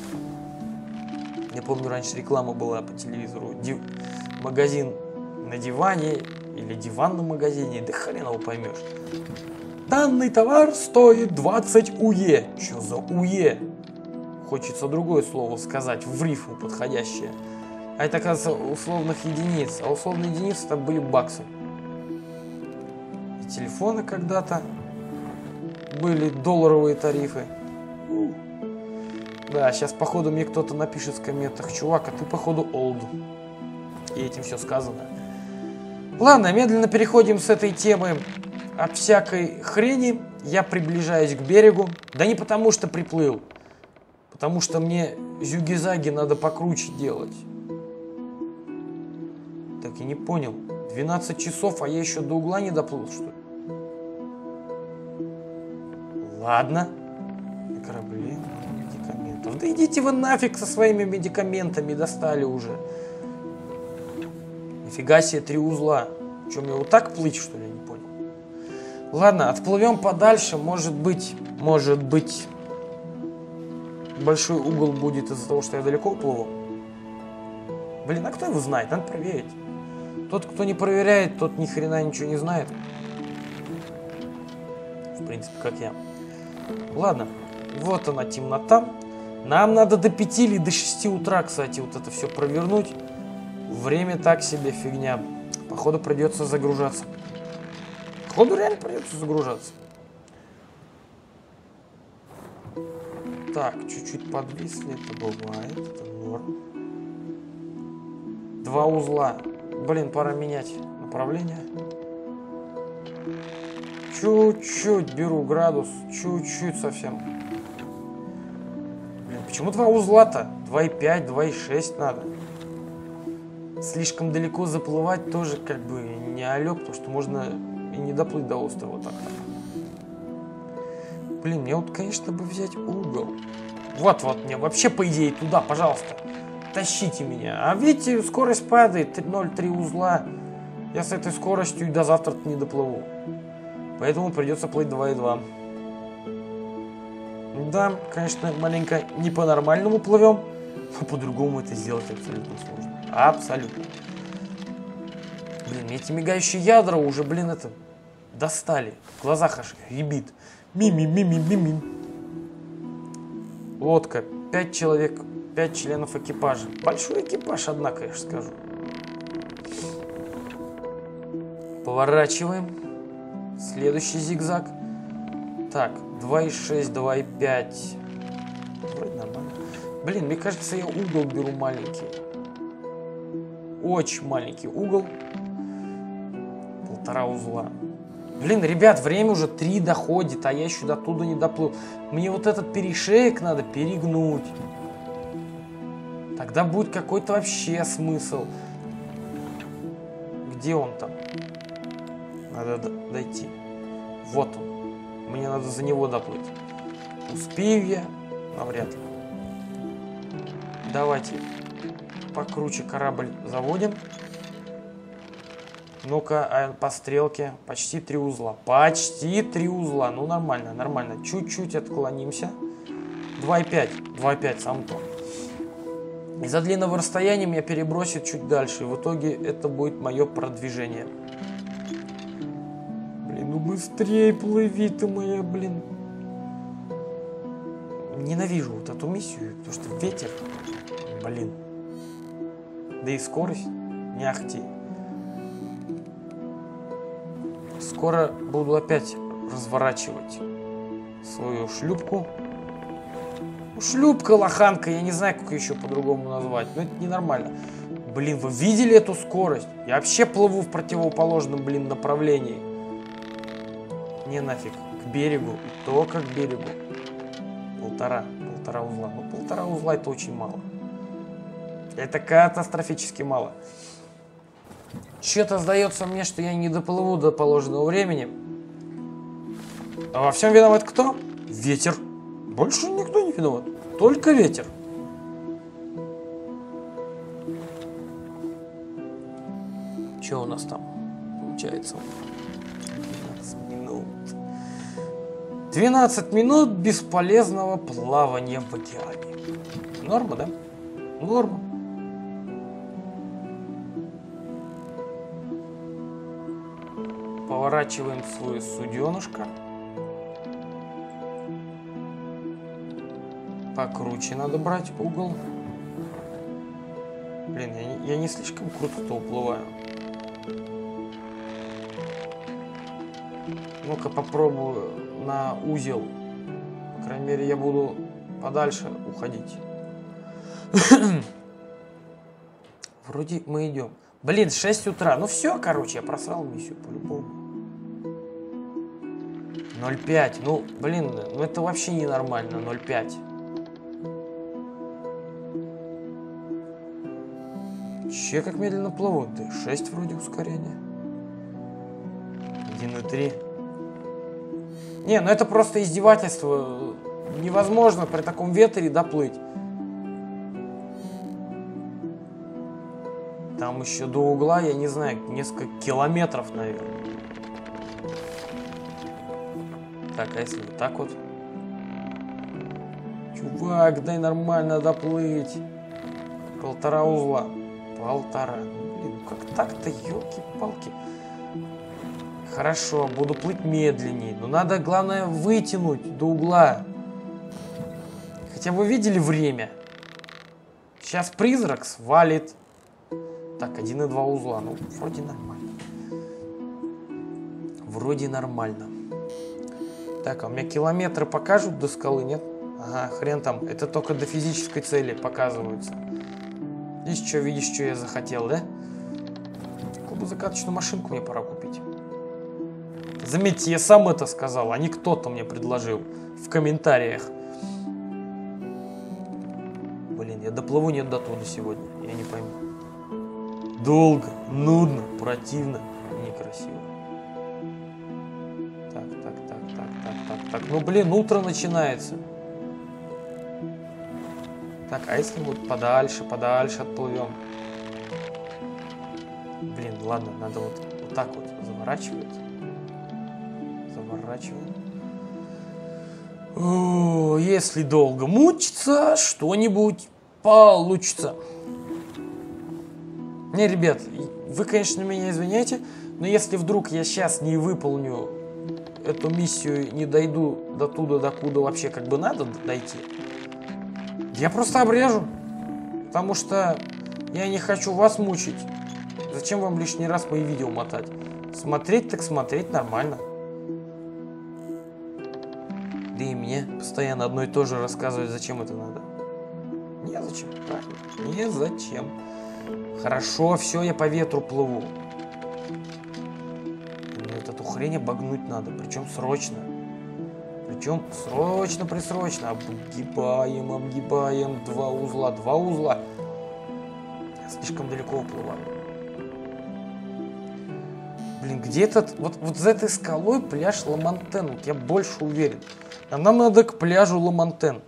S1: Я помню, раньше реклама была по телевизору. Див... Магазин на диване или диван на магазине. Да хрен его поймешь. Данный товар стоит двадцать уе. Что за уе? Хочется другое слово сказать, в рифму подходящее. А это, оказывается, условных единиц. А условные единицы там были баксы. И телефоны когда-то были долларовые тарифы. Да, сейчас, походу, мне кто-то напишет в комментах: чувак, а ты, походу, олд. И этим все сказано. Ладно, медленно переходим с этой темы от всякой хрени. Я приближаюсь к берегу. Да не потому, что приплыл. Потому что мне зюги-заги надо покруче делать. Так, я не понял. двенадцать часов, а я еще до угла не доплыл, что ли? Ладно. На корабле медикаментов. Да идите вы нафиг со своими медикаментами, достали уже. Нифига себе, три узла. Что, мне вот так плыть, что ли, я не понял? Ладно, отплывем подальше. Может быть, может быть... большой угол будет из-за того, что я далеко уплыву. Блин, а кто его знает? Надо проверить. Тот, кто не проверяет, тот ни хрена ничего не знает. В принципе, как я. Ладно, вот она, темнота. Нам надо до пяти или до шести утра, кстати, вот это все провернуть. Время так себе, фигня. Походу придется загружаться. Походу реально придется загружаться. Так, чуть-чуть подвисли, это бывает, это норм. Два узла. Блин, пора менять направление. Чуть-чуть беру градус. Чуть-чуть совсем. Блин, почему два узла-то? два и пять, два и шесть надо. Слишком далеко заплывать тоже как бы не алё, потому что можно и не доплыть до острова так. Блин, мне вот, конечно, бы взять угол. Вот-вот, мне вообще, по идее, туда, пожалуйста. Тащите меня. А видите, скорость падает, ноль целых три узла. Я с этой скоростью и до завтра не доплыву. Поэтому придется плыть два и два. Да, конечно, маленько не по-нормальному плывем, но по-другому это сделать абсолютно сложно. Абсолютно. Блин, эти мигающие ядра уже, блин, это достали. В глазах аж рябит. Ми-ми-ми-ми-ми-ми. Лодка. Пять человек, пять членов экипажа. Большой экипаж, однако, я же скажу. Поворачиваем. Следующий зигзаг. Так, два и шесть, два и пять. Вроде нормально. Блин, мне кажется, я угол беру маленький. Очень маленький угол. Полтора узла. Блин, ребят, время уже три доходит, а я еще до туда не доплыл. Мне вот этот перешеек надо перегнуть. Тогда будет какой-то вообще смысл. Где он там? Надо дойти. Вот он. Мне надо за него доплыть. Успею я? Навряд ли. Давайте покруче корабль заводим. Ну-ка, а по стрелке почти три узла. Почти три узла. Ну, нормально, нормально. Чуть-чуть отклонимся. два и пять. два и пять, сам то. Из-за длинного расстояния меня перебросит чуть дальше. И в итоге это будет мое продвижение. Блин, ну быстрее плыви ты моя, блин. Ненавижу вот эту миссию, потому что ветер. Блин. Да и скорость. Не ахти. Скоро буду опять разворачивать свою шлюпку. Шлюпка, лоханка, я не знаю, как ее еще по-другому назвать, но это ненормально. Блин, вы видели эту скорость? Я вообще плыву в противоположном, блин, направлении. Не нафиг, к берегу, только к берегу. Полтора, полтора узла. Ну, полтора узла это очень мало. Это катастрофически мало. Че-то сдается мне, что я не доплыву до положенного времени. А во всем виноват кто? Ветер. Больше никто не виноват. Только ветер. Че у нас там получается? двенадцать минут. двенадцать минут бесполезного плавания в океане. Норма, да? Норма. Поворачиваем свое суденышко. Покруче надо брать угол. Блин, я не, я не слишком круто-то уплываю. Ну-ка попробую на узел. По крайней мере, я буду подальше уходить. Вроде мы идем. Блин, шесть утра. Ну все, короче, я просрал миссию по-любому. ноль пять. Ну, блин, ну это вообще ненормально. ноль пять. Че как медленно плывут? Да шесть вроде ускорения. один и три. Не, ну это просто издевательство. Невозможно при таком ветре доплыть. Там еще до угла, я не знаю, несколько километров, наверное. Так, а если вот так вот? Чувак, дай нормально доплыть. Полтора узла. Полтора. Блин, как так-то, елки-палки. Хорошо, буду плыть медленнее. Но надо, главное, вытянуть до угла. Хотя вы видели время? Сейчас призрак свалит. Так, один и два узла. Ну, вроде нормально. Вроде нормально. Так, а у меня километры покажут до скалы, нет? Ага, хрен там. Это только до физической цели показываются. Видишь, что, видишь, что я захотел, да? Кубозакаточную машинку мне пора купить. Заметьте, я сам это сказал, а не кто-то мне предложил в комментариях. Блин, я доплыву нет до туда сегодня, я не пойму. Долго, нудно, противно, некрасиво. Так, так, так, так, так, так, так. Ну, блин, утро начинается. Так, а если вот подальше, подальше отплывем? Блин, ладно, надо вот, вот так вот заворачивать. Заворачивать. О, если долго мучиться, что-нибудь получится. Не, ребят, вы, конечно, меня извиняйте, но если вдруг я сейчас не выполню эту миссию, не дойду до туда, докуда вообще как бы надо дойти, я просто обрежу, потому что я не хочу вас мучить. Зачем вам лишний раз мои видео мотать? Смотреть так смотреть нормально. Да и мне постоянно одно и то же рассказывать, зачем это надо. Незачем, правильно, незачем. Хорошо, все, я по ветру плыву. Но вот эту хрень обогнуть надо, причем срочно. Причем срочно-присрочно. Обгибаем, обгибаем. Два узла, два узла. Я слишком далеко уплываю. Блин, где этот... Вот, вот за этой скалой пляж Ла-Монтен. Вот я больше уверен. А нам надо к пляжу Ла-Монтен.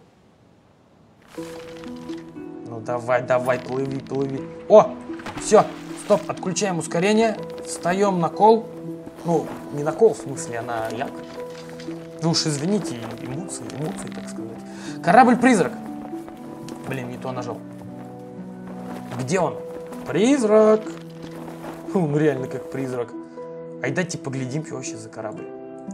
S1: Ну давай, давай, плыви, плыви. О, все, стоп, отключаем ускорение. Встаем на кол. Ну, не на кол, в смысле, а на якорь. Вы уж извините, эмоции, эмоции, так сказать. Корабль-призрак. Блин, не то нажал. Где он? Призрак. Он реально как призрак. Ай, дайте поглядим, что вообще за корабль.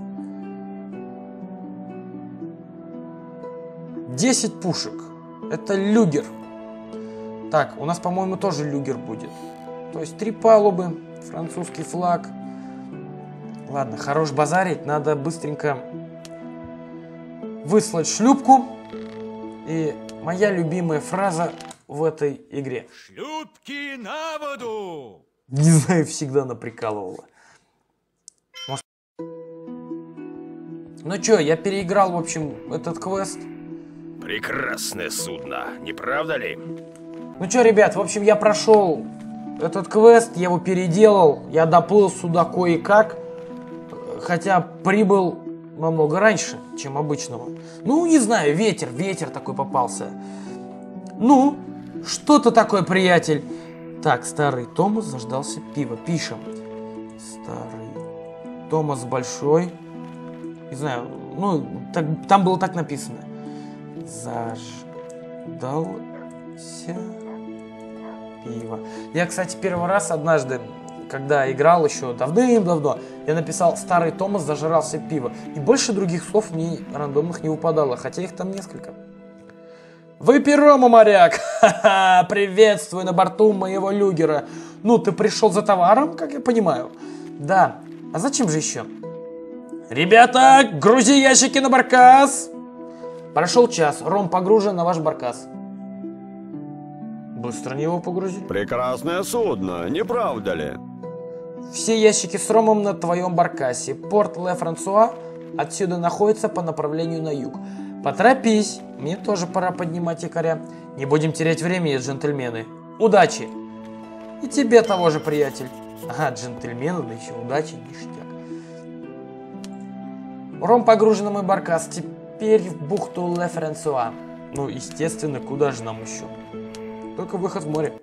S1: десять пушек. Это люгер. Так, у нас, по-моему, тоже люгер будет. То есть три палубы, французский флаг. Ладно, хорош базарить, надо быстренько выслать шлюпку. И моя любимая фраза в этой игре.
S3: Шлюпки на воду!
S1: Не знаю, всегда наприкалывала. Может... Ну чё, я переиграл, в общем, этот квест.
S2: Прекрасное судно, не правда ли?
S1: Ну чё, ребят, в общем, я прошел этот квест, я его переделал, я доплыл сюда кое-как, хотя прибыл намного раньше, чем обычного. Ну, не знаю, ветер, ветер такой попался. Ну, что-то такое, приятель. Так, старый Томас заждался пива. Пишем. Старый Томас большой. Не знаю, ну, так, там было так написано. Заждался пива. Я, кстати, первый раз однажды, когда играл еще давным-давно, я написал «Старый Томас зажрался пива». И больше других слов мне рандомных не выпадало, хотя их там несколько. Выпей рому, моряк! Ха-ха! Приветствую на борту моего люгера. Ну, ты пришел за товаром, как я понимаю? Да. А зачем же еще? Ребята, грузи ящики на баркас! Прошел час, ром погружен на ваш баркас. Быстро не его погрузили.
S4: Прекрасное судно, не правда ли?
S1: Все ящики с ромом на твоем баркасе. Порт Ле-Франсуа отсюда находится по направлению на юг. Поторопись, мне тоже пора поднимать якоря. Не будем терять времени, джентльмены. Удачи! И тебе того же, приятель. Ага, джентльмены, да еще удачи, ништяк. Ром погружен на мой баркас. Теперь в бухту Ле-Франсуа. Ну, естественно, куда же нам еще? Только выход в море.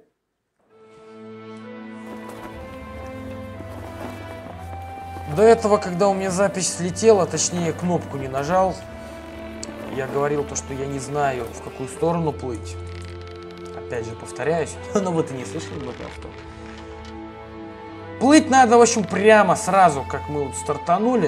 S1: До этого, когда у меня запись слетела, точнее кнопку не нажал, я говорил то, что я не знаю, в какую сторону плыть. Опять же повторяюсь, но вы-то не слышали бы авто. Плыть надо, в общем, прямо сразу, как мы вот стартанули.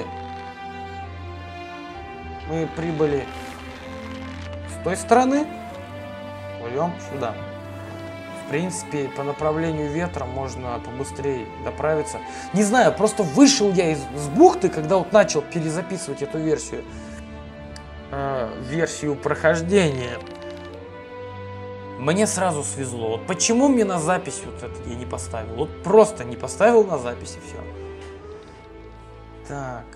S1: Мы прибыли с той стороны, плывем сюда. В принципе, по направлению ветра можно побыстрее доправиться. Не знаю, просто вышел я из, из бухты, когда вот начал перезаписывать эту версию. Э, версию прохождения. Мне сразу свезло. Вот почему мне на запись вот это я не поставил? Вот просто не поставил на запись и все. Так.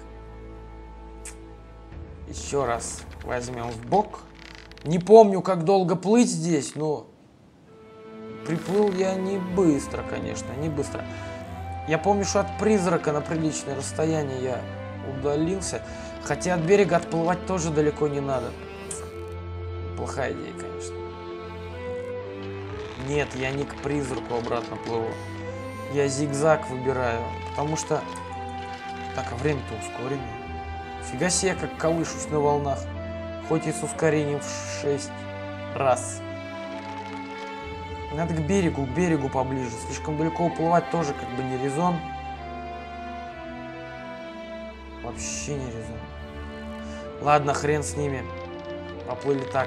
S1: Еще раз возьмем в бок. Не помню, как долго плыть здесь, но приплыл я не быстро, конечно, не быстро. Я помню, что от призрака на приличное расстояние я удалился. Хотя от берега отплывать тоже далеко не надо. Плохая идея, конечно. Нет, я не к призраку обратно плыву. Я зигзаг выбираю, потому что... Так, а время-то ускорено. Фига себе, как колышусь на волнах. Хоть и с ускорением в шесть раз. Надо к берегу, к берегу поближе. Слишком далеко уплывать тоже как бы не резон. Вообще не резон. Ладно, хрен с ними. Поплыли так.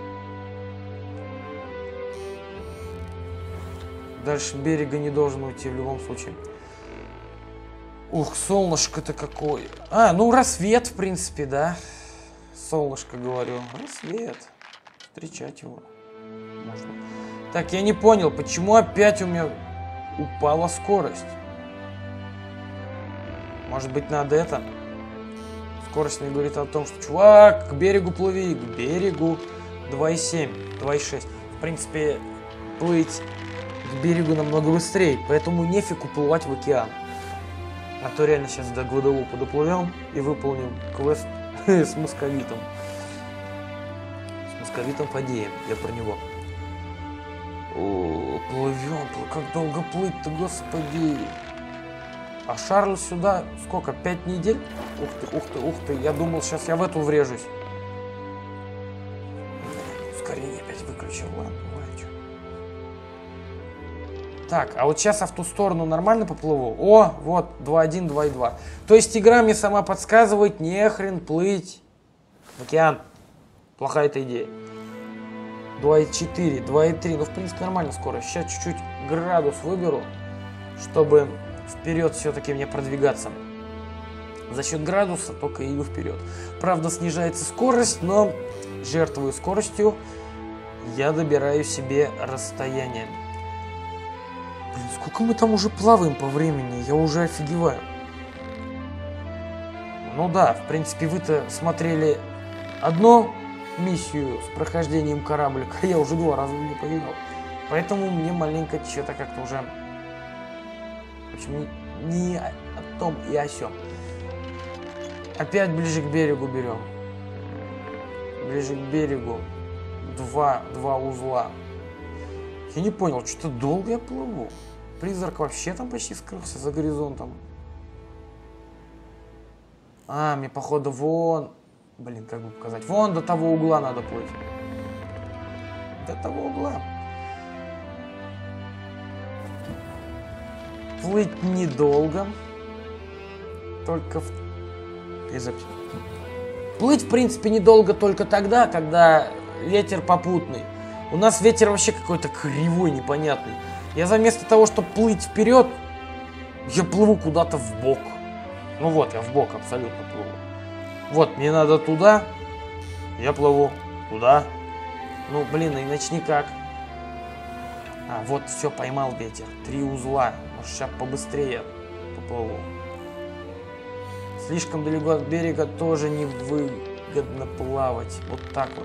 S1: Дальше берега не должен уйти в любом случае. Ух, солнышко-то какое. А, ну рассвет, в принципе, да. Солнышко, говорю. Рассвет. Встречать его можно. Так, я не понял, почему опять у меня упала скорость. Может быть, надо это... Скорость мне говорит о том, что, чувак, к берегу плыви, к берегу. два и семь, два и шесть. В принципе, плыть к берегу намного быстрее, поэтому нефиг уплывать в океан. А то реально сейчас до Гваделупа доплывем и выполним квест с московитом. С московитом Фадеем, я про него. О, плывем, как долго плыть-то, господи. А Шарль сюда сколько, пять недель? Ух ты, ух ты, ух ты, я думал, сейчас я в эту врежусь. Ускорение опять выключил, ладно, бывает. Так, а вот сейчас я в ту сторону нормально поплыву? О, вот, два один, два и два. То есть игра мне сама подсказывает, не хрен плыть в океан. Плохая эта идея. два и четыре, два и три, ну в принципе нормально скорость. Сейчас чуть-чуть градус выберу, чтобы вперед все-таки мне продвигаться. За счет градуса только иду вперед. Правда, снижается скорость, но жертвую скоростью, я добираю себе расстояние. Блин, сколько мы там уже плаваем по времени, я уже офигеваю. Ну да, в принципе, вы-то смотрели одну миссию с прохождением кораблика, я уже два раза не поиграл. Поэтому мне маленько что-то как-то уже... В общем, не, не о том и о сём. Опять ближе к берегу берем. Ближе к берегу. Два, два узла. Я не понял, что-то долго я плыву. Призрак вообще там почти скрылся за горизонтом. А, мне походу вон... Блин, как бы показать? Вон до того угла надо плыть. До того угла. Плыть недолго. Только в... Плыть, в принципе, недолго только тогда, когда ветер попутный. У нас ветер вообще какой-то кривой, непонятный. Я вместо того, чтобы плыть вперед, я плыву куда-то в бок. Ну вот, я в бок абсолютно плыву. Вот, мне надо туда, я плыву туда. Ну, блин, иначе никак. А, вот, все, поймал ветер. Три узла. Может, сейчас побыстрее поплыву. Слишком далеко от берега тоже невыгодно плавать. Вот так вот.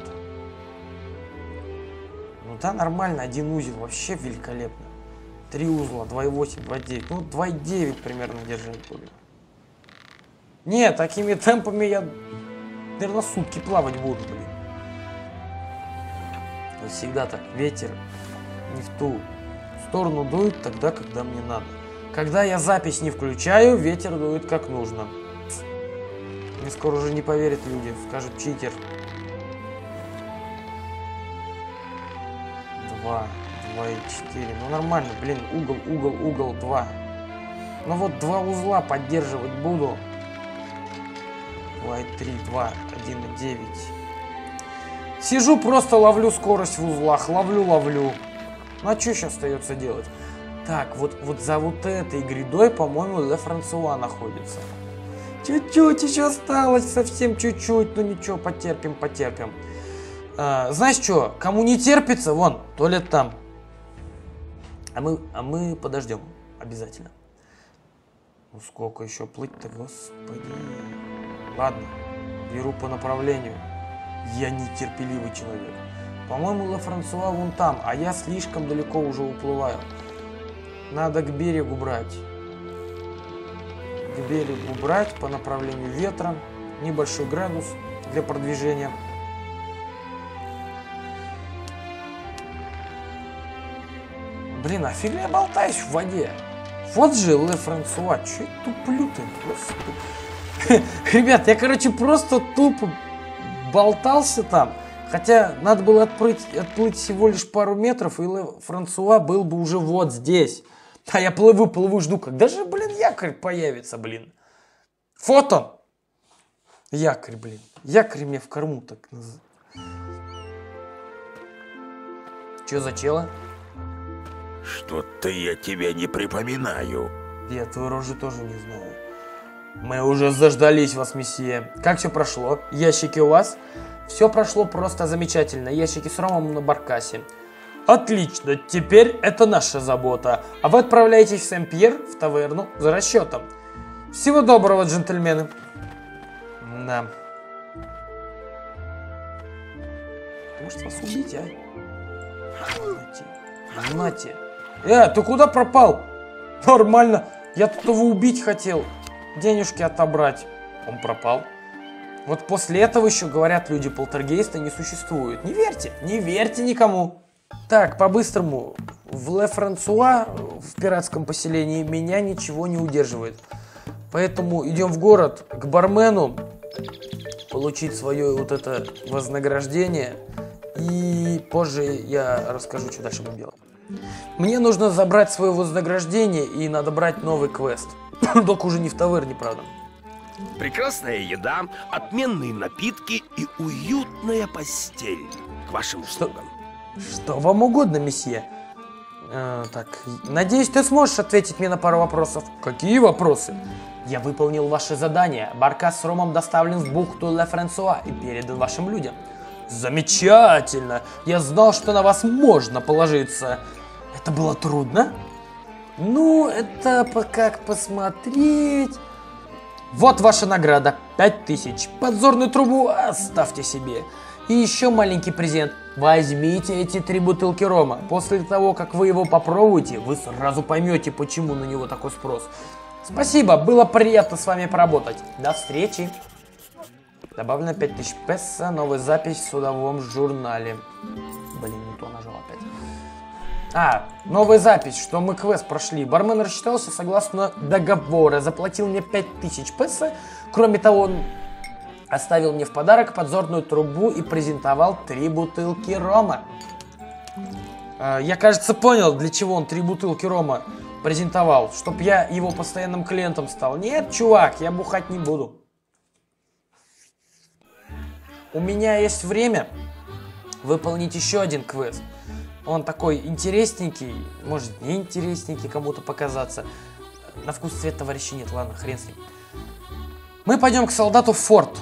S1: Ну да, нормально. Один узел. Вообще великолепно. Три узла. два и восемь, два и девять. Ну, два и девять примерно держать буду. Не, такими темпами я, наверное, сутки плавать буду, блин. Вот всегда так. Ветер не в ту сторону дует тогда, когда мне надо. Когда я запись не включаю, ветер дует как нужно. Мне скоро уже не поверят люди, скажут читер. Два, два и четыре. Ну нормально, блин, угол, угол, угол, два. Ну вот два узла поддерживать буду. два и три, два, один и девять. Сижу, просто ловлю скорость в узлах, ловлю, ловлю. Ну а что еще остается делать? Так, вот, вот за вот этой грядой, по-моему, Ле Франсуа находится. Чуть-чуть еще осталось, совсем чуть-чуть, ну ничего, потерпим, потерпим. А, знаешь что, кому не терпится, вон, туалет там. А мы, а мы подождем, обязательно. Ну сколько еще плыть-то, господи. Ладно, беру по направлению. Я нетерпеливый человек. По-моему, Ле Франсуа вон там, а я слишком далеко уже уплываю. Надо к берегу брать. К берегу брать по направлению ветра. Небольшой градус для продвижения. Блин, а фига я болтаюсь в воде? Вот же Ле Франсуа, чё я туплю-то, господи. Ребят, я, короче, просто тупо болтался там. Хотя надо было отплыть, отплыть всего лишь пару метров, и Ле Франсуа был бы уже вот здесь. А я плыву, плыву, жду, когда же, блин, якорь появится, блин. Фото! Якорь, блин. Якорь мне в корму так называют. Чё за чело?
S3: Что-то я тебя не припоминаю.
S1: Я твою рожу тоже не знаю. Мы уже заждались вас, месье. Как все прошло? Ящики у вас? Все прошло просто замечательно. Ящики с ромом на баркасе. Отлично, теперь это наша забота. А вы отправляетесь в Сен-Пьер, в таверну, за расчетом. Всего доброго, джентльмены. Да. Может вас убить, а? Нате. Нате. Э, ты куда пропал? Нормально. Я тут его убить хотел. Денежки отобрать. Он пропал. Вот после этого еще говорят люди, полтергейста не существует. Не верьте, не верьте никому. Так, по-быстрому. В Ле Франсуа, в пиратском поселении, меня ничего не удерживает. Поэтому идем в город к бармену, получить свое вот это вознаграждение. И позже я расскажу, что дальше будем делать. Мне нужно забрать свое вознаграждение и надо брать новый квест. Только уже не в таверне, правда.
S2: Прекрасная еда, отменные напитки и уютная постель. К вашим услугам.
S1: Что вам угодно, месье. Э, так, надеюсь, ты сможешь ответить мне на пару вопросов. Какие вопросы? Я выполнил ваше задание. Баркас с ромом доставлен в бухту Ле Франсуа и передан вашим людям. Замечательно! Я знал, что на вас можно положиться. Это было трудно? Ну, это как посмотреть. Вот ваша награда. Пять тысяч. Подзорную трубу оставьте себе. И еще маленький презент. Возьмите эти три бутылки рома. После того, как вы его попробуете, вы сразу поймете, почему на него такой спрос. Спасибо, было приятно с вами поработать. До встречи. Добавлено пять тысяч песо, новая запись в судовом журнале. Блин, не то нажал опять. А, новая запись, что мы квест прошли. Бармен рассчитался согласно договора, заплатил мне пять тысяч песо. Кроме того, он оставил мне в подарок подзорную трубу и презентовал три бутылки рома. А, я, кажется, понял, для чего он три бутылки рома презентовал. Чтоб я его постоянным клиентом стал. Нет, чувак, я бухать не буду. У меня есть время выполнить еще один квест. Он такой интересненький, может не интересненький кому-то показаться. На вкус цвет товарища нет, ладно, хрен с ним. Мы пойдем к солдату в форт.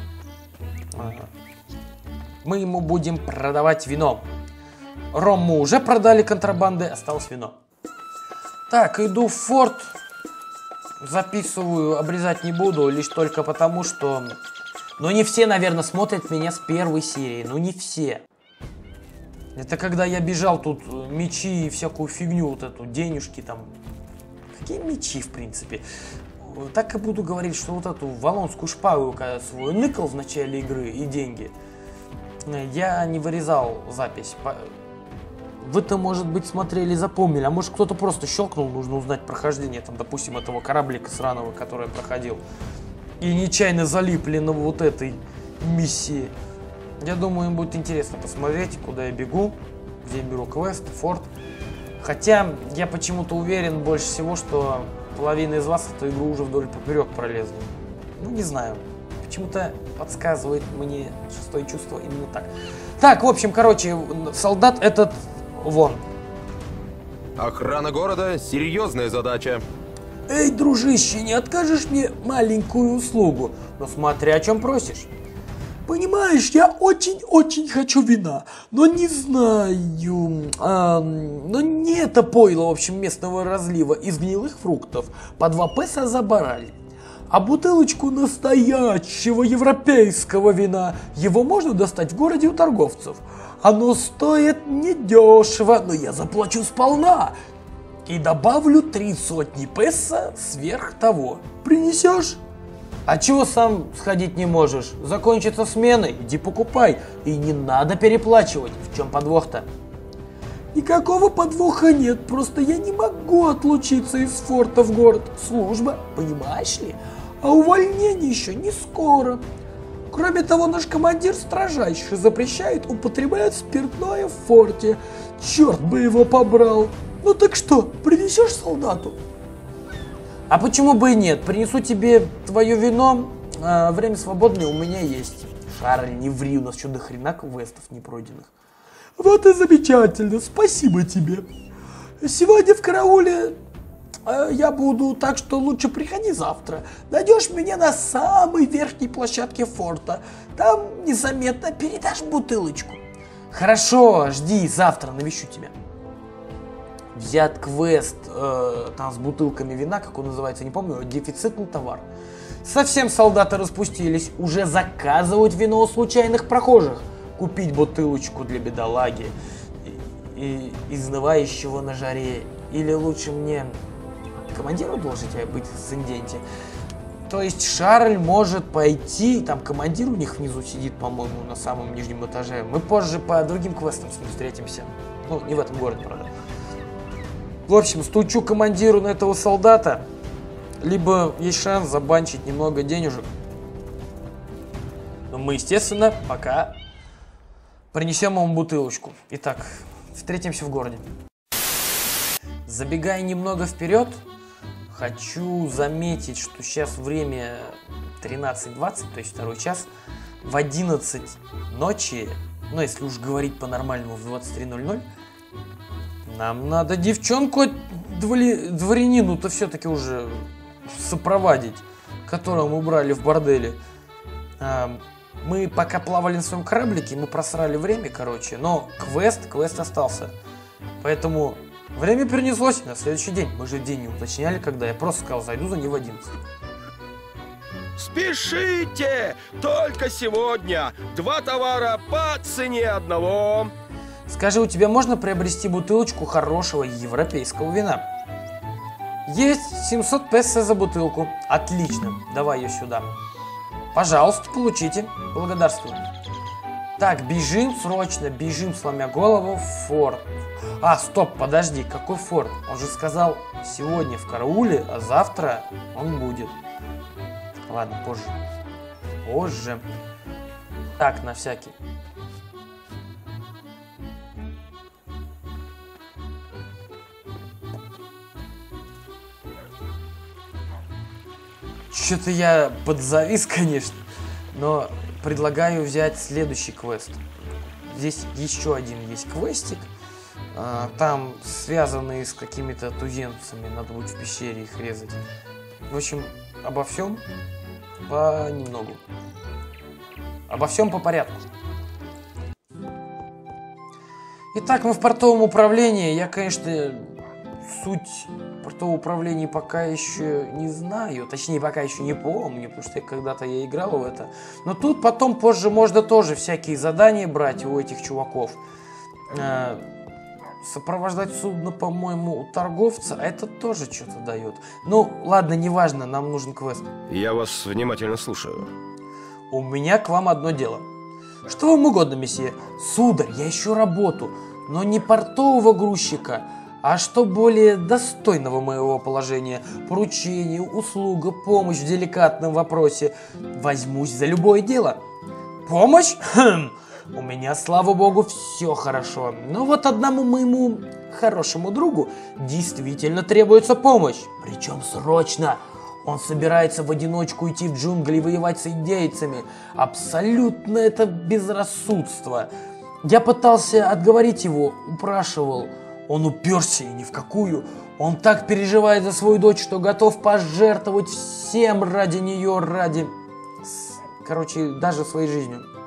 S1: Мы ему будем продавать вино. Ром мы уже продали контрабанды, осталось вино. Так, иду в форт. Записываю, обрезать не буду, лишь только потому, что... Но не все, наверное, смотрят меня с первой серии. Ну не все. Это когда я бежал тут мечи и всякую фигню, вот эту, денежки там. Какие мечи, в принципе? Так и буду говорить, что вот эту валлонскую шпагу свою ныкал в начале игры и деньги. Я не вырезал запись. Вы-то, может быть, смотрели и запомнили. А может, кто-то просто щелкнул, нужно узнать прохождение, там, допустим, этого кораблика сраного, который я проходил. И нечаянно залипли на вот этой миссии. Я думаю, им будет интересно посмотреть, куда я бегу, где я беру квест, форт. Хотя я почему-то уверен больше всего, что половина из вас эту игру уже вдоль поперек пролезла. Ну, не знаю. Почему-то подсказывает мне шестое чувство именно так. Так, в общем, короче, солдат этот вон.
S6: Охрана города – серьезная задача.
S1: Эй, дружище, не откажешь мне маленькую услугу? Но смотри, о чем просишь.
S7: Понимаешь, я очень-очень хочу вина, но не знаю, а, но не это пойло, в общем, местного разлива из гнилых фруктов по два песо за баррель. А бутылочку настоящего европейского вина, его можно достать в городе у торговцев. Оно стоит недешево, но я заплачу сполна. И добавлю три сотни песо сверх того. Принесешь?
S1: А чего сам сходить не можешь? Закончится смена, иди покупай. И не надо переплачивать. В чем подвох-то?
S7: Никакого подвоха нет, просто я не могу отлучиться из форта в город. Служба, понимаешь ли? А увольнение еще не скоро. Кроме того, наш командир строжайше запрещает употреблять спиртное в форте. Черт бы его побрал. Ну так что, принесешь солдату?
S1: А почему бы и нет? Принесу тебе твое вино. А, время свободное у меня есть. Шарль, не ври, у нас еще до хрена квестов не пройденных.
S7: Вот и замечательно, спасибо тебе. Сегодня в карауле э, я буду, так что лучше приходи завтра. Найдешь меня на самой верхней площадке форта. Там незаметно передашь бутылочку.
S1: Хорошо, жди, завтра навещу тебя. Взят квест э, там с бутылками вина, как он называется, не помню, дефицитный товар. Совсем солдаты распустились, уже заказывают вино у случайных прохожих. Купить бутылочку для бедолаги, и, и, изнывающего на жаре. Или лучше мне командиру должен быть в инциденте. То есть Шарль может пойти, там командир у них внизу сидит, по-моему, на самом нижнем этаже. Мы позже по другим квестам с ним встретимся. Ну, не в этом городе, правда. В общем, стучу командиру на этого солдата, либо есть шанс забанчить немного денежек. Но мы, естественно, пока принесем ему бутылочку. Итак, встретимся в городе. Забегая немного вперед, хочу заметить, что сейчас время тринадцать двадцать, то есть второй час. В одиннадцать ночи, ну если уж говорить по-нормальному, в двадцать три ноль ноль, нам надо девчонку дворянину-то все-таки уже сопроводить, которого мы брали в борделе. Мы пока плавали на своем кораблике, мы просрали время, короче, но квест, квест остался. Поэтому время перенеслось на следующий день. Мы же день не уточняли, когда, я просто сказал, зайду за ней в одиннадцать.
S3: Спешите! Только сегодня два товара по цене одного.
S1: Скажи, у тебя можно приобрести бутылочку хорошего европейского вина? Есть семьсот песо за бутылку. Отлично, давай ее сюда. Пожалуйста, получите. Благодарствую. Так, бежим срочно, бежим, сломя голову, в форт. А, стоп, подожди, какой форт? Он же сказал, сегодня в карауле, а завтра он будет. Ладно, позже. Позже. Так, на всякий. Что-то я подзавис, конечно, но предлагаю взять следующий квест. Здесь еще один есть квестик, там связанные с какими-то туземцами, надо будет в пещере их резать. В общем, обо всем понемногу. Обо всем по порядку. Итак, мы в портовом управлении. Я, конечно, суть портового управления пока еще не знаю. Точнее, пока еще не помню, потому что когда-то я играл в это. Но тут потом, позже, можно тоже всякие задания брать у этих чуваков. Э, сопровождать судно, по-моему, у торговца. Это тоже что-то дает. Ну, ладно, неважно, нам нужен квест.
S3: Я вас внимательно слушаю.
S1: У меня к вам одно дело. Что вам угодно, месье? Сударь, я ищу работу, но не портового грузчика, а что более достойного моего положения. Поручение, услуга, помощь в деликатном вопросе. Возьмусь за любое дело. Помощь? Хм. У меня, слава богу, все хорошо. Но вот одному моему хорошему другу действительно требуется помощь. Причем срочно. Он собирается в одиночку идти в джунгли и воевать с индейцами. Абсолютно это безрассудство. Я пытался отговорить его, упрашивал. Он уперся и ни в какую. Он так переживает за свою дочь, что готов пожертвовать всем ради нее, ради... Короче, даже своей жизнью.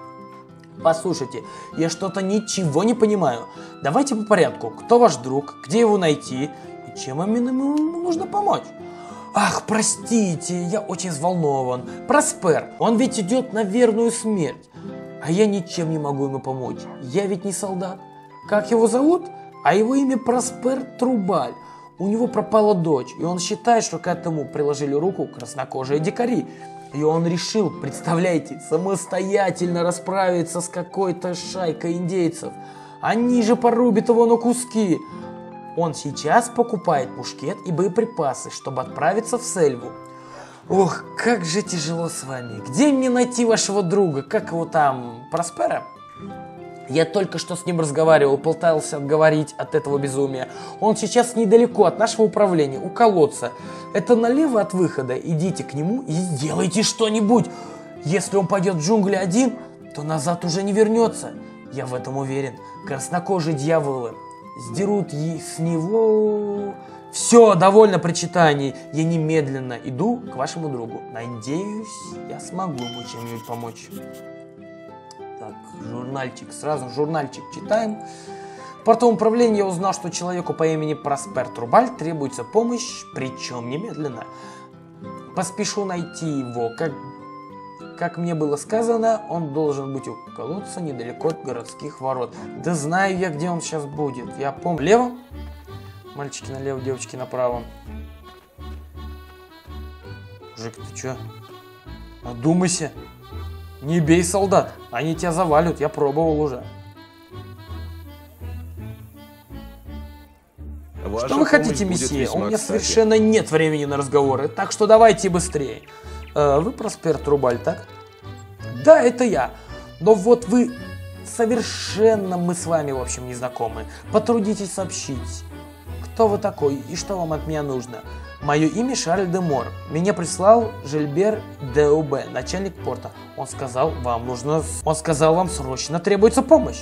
S7: Послушайте, я что-то ничего не понимаю. Давайте по порядку. Кто ваш друг? Где его найти? И чем именно ему нужно помочь? Ах, простите, я очень взволнован. Проспер, он ведь идет на верную смерть. А я ничем не могу ему помочь. Я ведь не солдат. Как его зовут? А его имя Проспер Трубаль. У него пропала дочь, и он считает, что к этому приложили руку краснокожие дикари. И он решил, представляете, самостоятельно расправиться с какой-то шайкой индейцев. Они же порубят его на куски. Он сейчас покупает мушкет и боеприпасы, чтобы отправиться в Сельву. Ох, как же тяжело с вами. Где мне найти вашего друга? Как его там, Проспера? Я только что с ним разговаривал, пытался отговорить от этого безумия. Он сейчас недалеко от нашего управления, у колодца. Это налево от выхода. Идите к нему и сделайте что-нибудь. Если он пойдет в джунгли один, то назад уже не вернется. Я в этом уверен. Краснокожие дьяволы сдерут с него... Все, довольно причитаний. Я немедленно иду к вашему другу. Надеюсь, я смогу ему чем-нибудь помочь. Так, журнальчик, сразу журнальчик читаем. В портовом управлении я узнал, что человеку по имени Проспер Трубаль требуется помощь, причем немедленно. Поспешу найти его. Как, как мне было сказано, он должен быть у колодца недалеко от городских ворот. Да знаю я, где он сейчас будет. Я помню. Лево? Мальчики налево, девочки направо. Мужик, ты чё? Одумайся. Не бей солдат, они тебя завалят, я пробовал уже.
S4: Ваша
S7: Что вы хотите,
S4: помощь будет
S7: месье?
S4: весьма
S7: У меня
S4: кстати.
S7: совершенно нет времени на разговоры, так что давайте быстрее. Э, вы Проспер Трубаль, так? Да, это я. Но вот вы совершенно мы с вами, в общем, не знакомы. Потрудитесь сообщить, кто вы такой и что вам от меня нужно. Мое имя Шарль де Мор. Меня прислал Жильбер де Убе, начальник порта. Он сказал, вам нужно... Он сказал, вам срочно требуется помощь.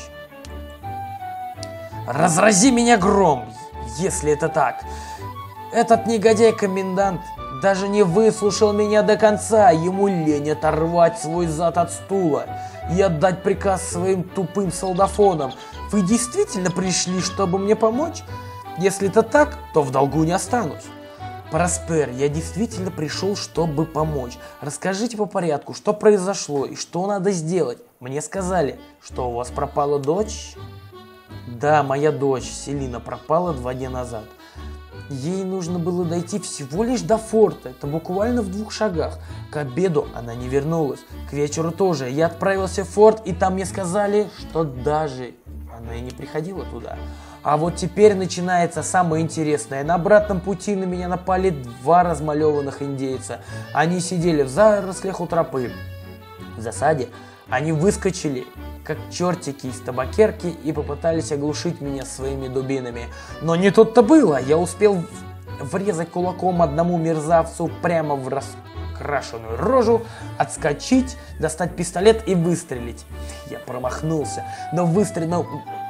S7: Разрази меня гром, если это так. Этот негодяй-комендант даже не выслушал меня до конца. Ему лень оторвать свой зад от стула и отдать приказ своим тупым солдафонам. Вы действительно пришли, чтобы мне помочь? Если это так, то в долгу не останусь. Проспер, я действительно пришел, чтобы помочь. Расскажите по порядку, что произошло и что надо сделать. Мне сказали, что у вас пропала дочь? Да, моя дочь Селина пропала два дня назад. Ей нужно было дойти всего лишь до форта, это буквально в двух шагах. К обеду она не вернулась, к вечеру тоже. Я отправился в форт, и там мне сказали, что даже она и не приходила туда. А вот теперь начинается самое интересное. На обратном пути на меня напали два размалеванных индейца. Они сидели в зарослях у тропы. В засаде они выскочили, как чертики из табакерки, и попытались оглушить меня своими дубинами. Но не тут-то было. Я успел врезать кулаком одному мерзавцу прямо в раскрашенную рожу, отскочить, достать пистолет и выстрелить. Я промахнулся, но выстрел...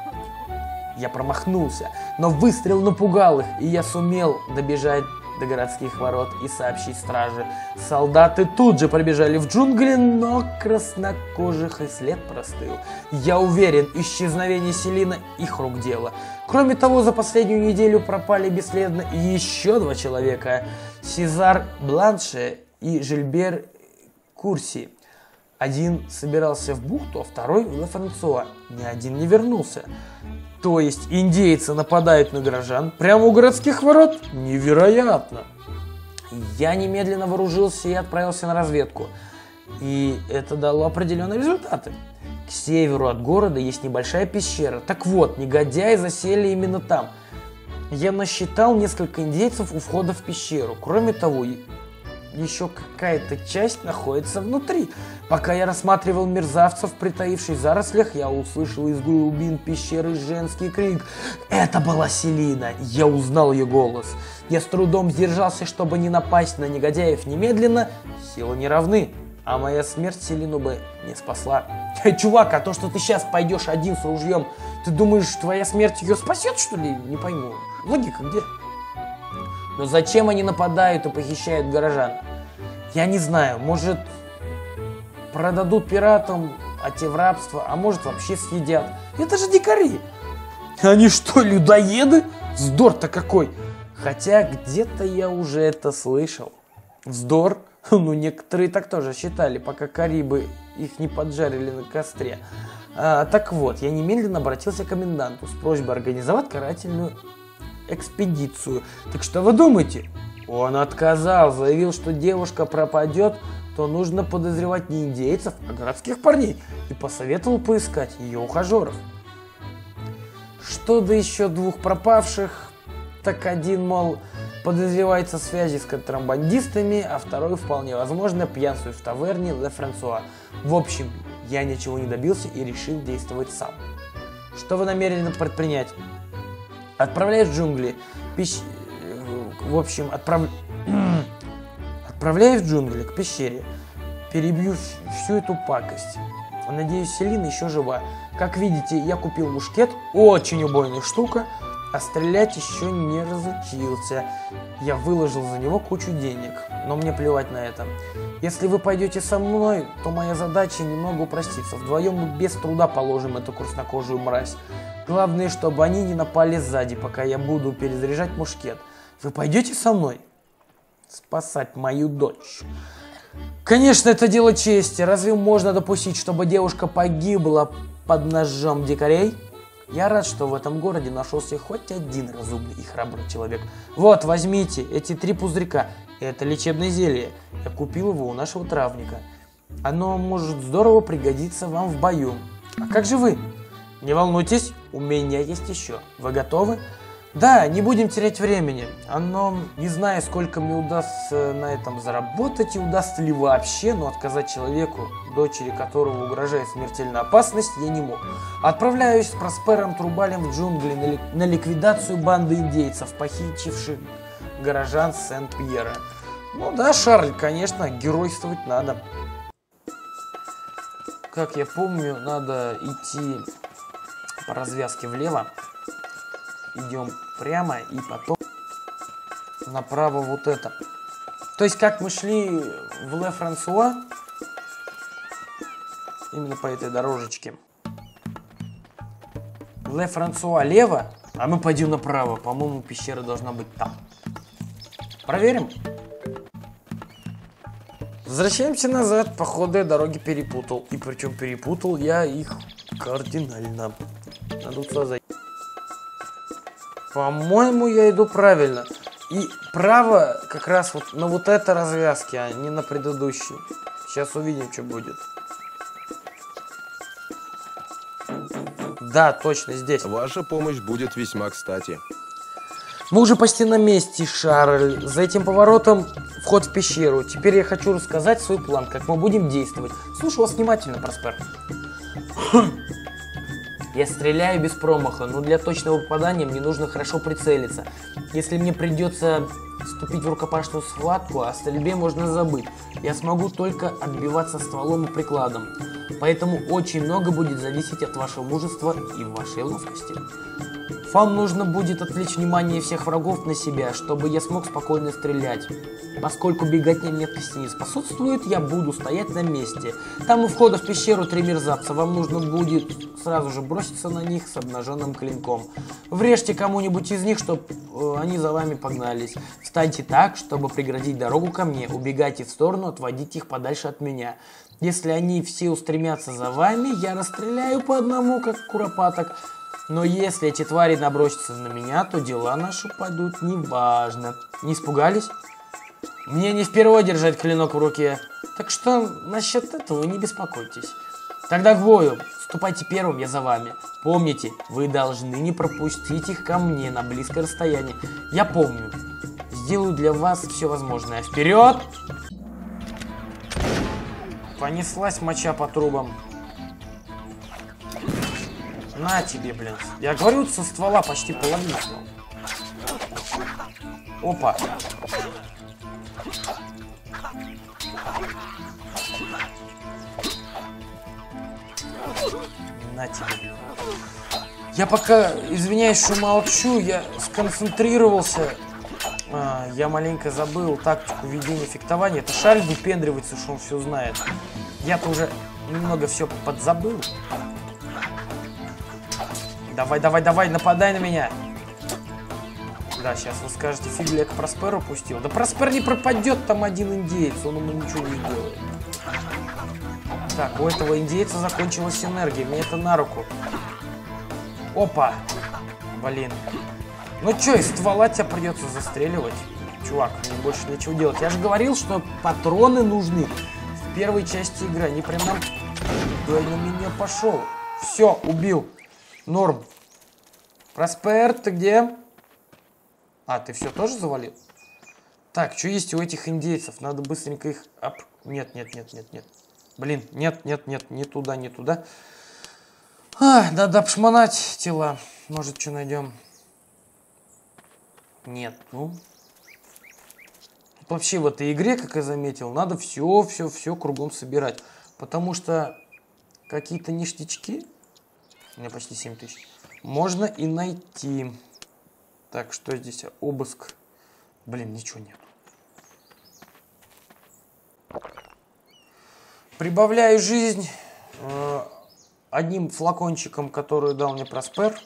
S7: Я промахнулся, но выстрел напугал их, и я сумел добежать до городских ворот и сообщить страже. Солдаты тут же побежали в джунгли, но краснокожих и след простыл. Я уверен, исчезновение Селины их рук дело. Кроме того, за последнюю неделю пропали бесследно еще два человека. Сезар Бланше и Жильбер Курси. Один собирался в бухту, а второй в Ла-Франсуа. Ни один не вернулся. То есть индейцы нападают на горожан прямо у городских ворот? Невероятно! Я немедленно вооружился и отправился на разведку. И это дало определенные результаты. К северу от города есть небольшая пещера. Так вот, негодяи засели именно там. Я насчитал несколько индейцев у входа в пещеру. Кроме того, еще какая-то часть находится внутри. Пока я рассматривал мерзавцев, притаившись в зарослях, я услышал из глубин пещеры женский крик. Это была Селина. Я узнал ее голос. Я с трудом сдержался, чтобы не напасть на негодяев немедленно. Силы не равны, а моя смерть Селину бы не спасла. Чувак, а то, что ты сейчас пойдешь один с ружьем, ты думаешь, твоя смерть ее спасет, что ли? Не пойму. Логика где? Но зачем они нападают и похищают горожан? Я не знаю, может, продадут пиратам, а те в рабство, а может вообще съедят. Это же дикари. Они что, людоеды? Вздор-то какой. Хотя где-то я уже это слышал. Вздор? Ну, некоторые так тоже считали, пока карибы их не поджарили на костре. А, так вот, я немедленно обратился к коменданту с просьбой организовать карательную экспедицию. Так что вы думаете? Он отказал, заявил, что девушка пропадет, то нужно подозревать не индейцев, а городских парней, и посоветовал поискать ее ухажеров. Что до еще двух пропавших, так один, мол, подозревается в связи с контрабандистами, а второй, вполне возможно, пьянствует в таверне Ле Франсуа. В общем, я ничего не добился и решил действовать сам. Что вы намерены предпринять? Отправляюсь в джунгли. Пищ... В общем, отправ... отправляюсь в джунгли к пещере. Перебью всю эту пакость. Надеюсь, Селина еще жива. Как видите, я купил мушкет. Очень убойная штука. А стрелять еще не разучился. Я выложил за него кучу денег. Но мне плевать на это. Если вы пойдете со мной, то моя задача немного упростится. Вдвоем мы без труда положим эту краснокожую мразь. Главное, чтобы они не напали сзади, пока я буду перезаряжать мушкет. Вы пойдете со мной? Спасать мою дочь. Конечно, это дело чести. Разве можно допустить, чтобы девушка погибла под ножом дикарей? Я рад, что в этом городе нашелся хоть один разумный и храбрый человек. Вот, возьмите эти три пузырька. Это лечебное зелье. Я купил его у нашего травника. Оно может здорово пригодиться вам в бою. А как же вы? Не волнуйтесь, у меня есть еще. Вы готовы? Да, не будем терять времени. Оно, не знаю, сколько мне удастся на этом заработать и удастся ли вообще, но отказать человеку, дочери которого угрожает смертельная опасность, я не мог. Отправляюсь с Проспером Трубалем в джунгли на, ли, на ликвидацию банды индейцев, похитивших горожан Сен-Пьера. Ну да, Шарль, конечно, геройствовать надо. Как я помню, надо идти по развязке влево. Идем прямо и потом направо вот это. То есть как мы шли в Ле Франсуа, именно по этой дорожечке. Ле Франсуа лево, а мы пойдем направо. По-моему, пещера должна быть там. Проверим. Возвращаемся назад. Походу я дороги перепутал. И причем перепутал я их кардинально. Надо туда зайти. По-моему, я иду правильно. И право как раз вот на вот этой развязке, а не на предыдущей. Сейчас увидим, что будет. Да, точно, здесь.
S6: Ваша помощь будет весьма кстати.
S7: Мы уже почти на месте, Шарль. За этим поворотом вход в пещеру. Теперь я хочу рассказать свой план, как мы будем действовать. Слушаю вас внимательно, Проспер. Я стреляю без промаха, но для точного попадания мне нужно хорошо прицелиться. Если мне придется вступить в рукопашную схватку, о стрельбе можно забыть. Я смогу только отбиваться стволом и прикладом. Поэтому очень много будет зависеть от вашего мужества и вашей ловкости. Вам нужно будет отвлечь внимание всех врагов на себя, чтобы я смог спокойно стрелять. Поскольку беготня меткости не способствует, я буду стоять на месте. Там у входа в пещеру три мерзавца. Вам нужно будет сразу же броситься на них с обнаженным клинком. Врежьте кому-нибудь из них, чтобы э, они за вами погнались. Встаньте так, чтобы преградить дорогу ко мне. Убегайте в сторону, отводите их подальше от меня. Если они все устремятся за вами, я расстреляю по одному, как куропаток. Но если эти твари набросятся на меня, то дела наши пойдут неважно. Не испугались? Мне не впервые держать клинок в руке. Так что насчет этого не беспокойтесь. Тогда к бою. Ступайте первым, я за вами. Помните, вы должны не пропустить их ко мне на близкое расстояние. Я помню. Сделаю для вас все возможное. Вперед! Понеслась моча по трубам. На тебе, блин. Я говорю, со ствола почти половину снял. Опа. На тебе. Я пока, извиняюсь, что молчу, я сконцентрировался. А, я маленько забыл тактику ведения фехтования. Это Шарль выпендривается, что он все знает. Я-то уже немного все подзабыл. Давай, давай, давай, нападай на меня. Да, сейчас вы скажете, фиг ли я к Просперу пустил. Да Проспер не пропадет, там один индеец, он ему ничего не сделает. Так, у этого индейца закончилась энергия, мне это на руку. Опа! Блин. Ну чё, из ствола тебя придется застреливать. Чувак, мне больше нечего делать. Я же говорил, что патроны нужны в первой части игры. Они прям нам... Да на меня пошел. Все, убил. Норм. Проспер, ты где? А, ты все тоже завалил? Так, что есть у этих индейцев? Надо быстренько их... Оп... Нет, нет, нет, нет, нет. Блин, нет, нет, нет, не туда, не туда. А, надо обшмонать тела. Может, что найдем. Нет, ну... Вообще в этой игре, как я заметил, надо все, все, все кругом собирать. Потому что какие-то ништячки, у меня почти семь тысяч, можно и найти. Так, что здесь? Обыск. Блин, ничего нет. Прибавляю жизнь э, одним флакончиком, который дал мне Проспер.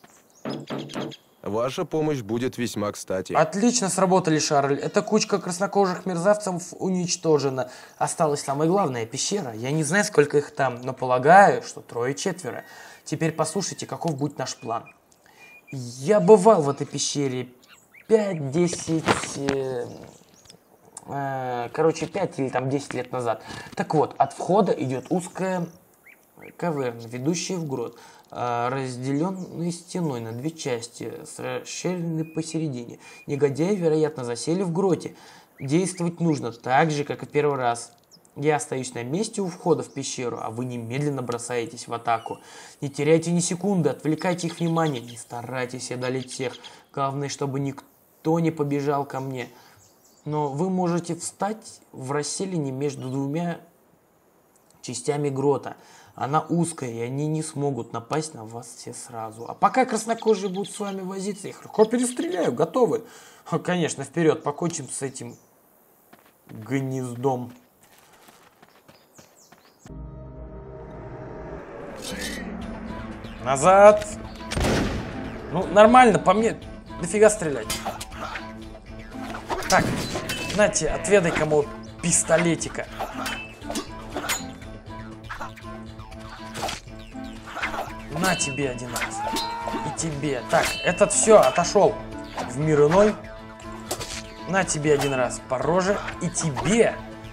S6: Ваша помощь будет весьма кстати.
S7: Отлично сработали, Шарль. Эта кучка краснокожих мерзавцев уничтожена. Осталась самая главная пещера. Я не знаю, сколько их там, но полагаю, что трое-четверо. Теперь послушайте, каков будет наш план. Я бывал в этой пещере пять-десять... Э, э, короче, пять или там десять лет назад. Так вот, от входа идет узкая каверна, ведущая в грот, разделенной стеной на две части, с расщелиной посередине. Негодяи, вероятно, засели в гроте. Действовать нужно так же, как и в первый раз. Я остаюсь на месте у входа в пещеру, а вы немедленно бросаетесь в атаку. Не теряйте ни секунды, отвлекайте их внимание, не старайтесь одолеть всех. Главное, чтобы никто не побежал ко мне. Но вы можете встать в расселине между двумя частями грота. Она узкая, и они не смогут напасть на вас все сразу. А пока краснокожие будут с вами возиться, я их легко перестреляю, готовы. Конечно, вперед, покончим с этим гнездом. Назад. Ну, нормально, по мне дофига стрелять. Так, знаете, отведай кому пистолетика. На тебе один раз. И тебе. Так, этот все, отошел в мир иной. На тебе один раз по роже. И тебе.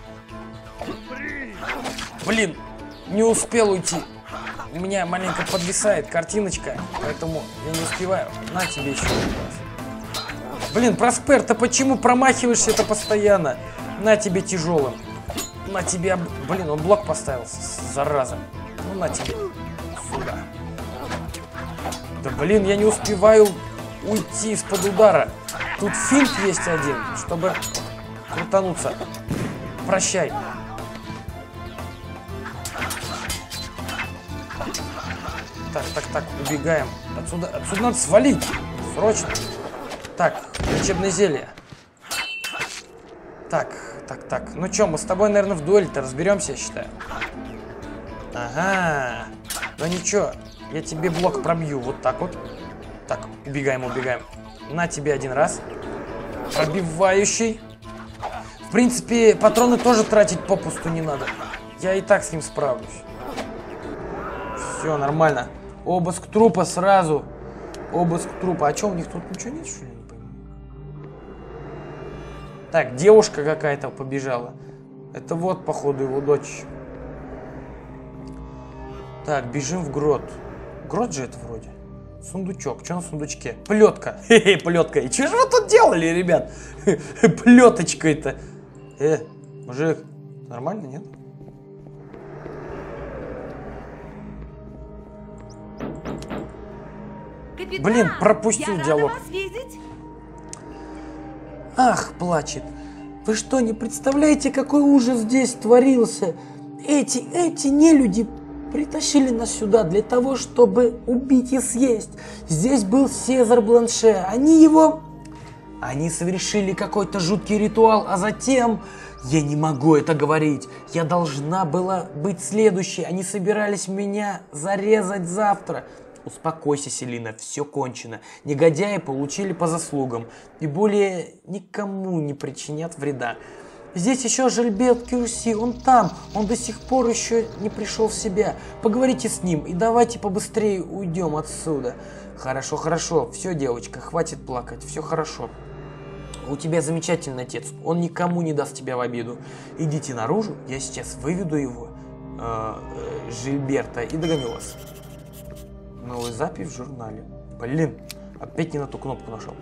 S7: Блин, не успел уйти. У меня маленько подвисает картиночка, поэтому я не успеваю. На тебе еще один раз. Блин, Проспер, ты почему промахиваешься это постоянно? На тебе тяжелым. На тебе... Блин, он блок поставил, зараза. Ну, на тебе. Сюда. Да блин, я не успеваю уйти из-под удара. Тут финт есть один, чтобы крутануться. Прощай. Так, так, так, убегаем. Отсюда, отсюда надо свалить. Срочно. Так, лечебное зелье. Так, так, так. Ну что, мы с тобой, наверное, в дуэли-то разберемся, я считаю. Ага. Ну ничего. Я тебе блок пробью, вот так вот. Так, убегаем, убегаем. На тебе один раз. Пробивающий. В принципе, патроны тоже тратить попусту не надо. Я и так с ним справлюсь. Все, нормально. Обыск трупа сразу. Обыск трупа. А что, у них тут ничего нет, что ли? Не понимаю. Так, девушка какая-то побежала. Это вот, походу, его дочь. Так, бежим в грот. Грот же это вроде. Сундучок. Что на сундучке? Плетка. Хе-хе, плетка. И что же вы тут делали, ребят? Плеточка это. Э, мужик, нормально, нет?
S8: Капитан,
S7: блин, пропустил
S8: я
S7: диалог.
S8: рада вас видеть.
S7: Ах, плачет. Вы что, не представляете, какой ужас здесь творился? Эти, эти нелюди притащили нас сюда для того, чтобы убить и съесть. Здесь был Сезар Бланше. Они его... Они совершили какой-то жуткий ритуал, а затем Я не могу это говорить. Я должна была быть следующей. Они собирались меня зарезать завтра. Успокойся, Селина, все кончено. Негодяи получили по заслугам и более никому не причинят вреда. Здесь еще Жильберт Кюрси, он там, он до сих пор еще не пришел в себя. Поговорите с ним и давайте побыстрее уйдем отсюда. Хорошо, хорошо, все, девочка, хватит плакать, все хорошо. У тебя замечательный отец, он никому не даст тебя в обиду. Идите наружу, я сейчас выведу его, э, э, Жильберта, и догоню вас. Новая запись в журнале. Блин, опять не на ту кнопку нажал.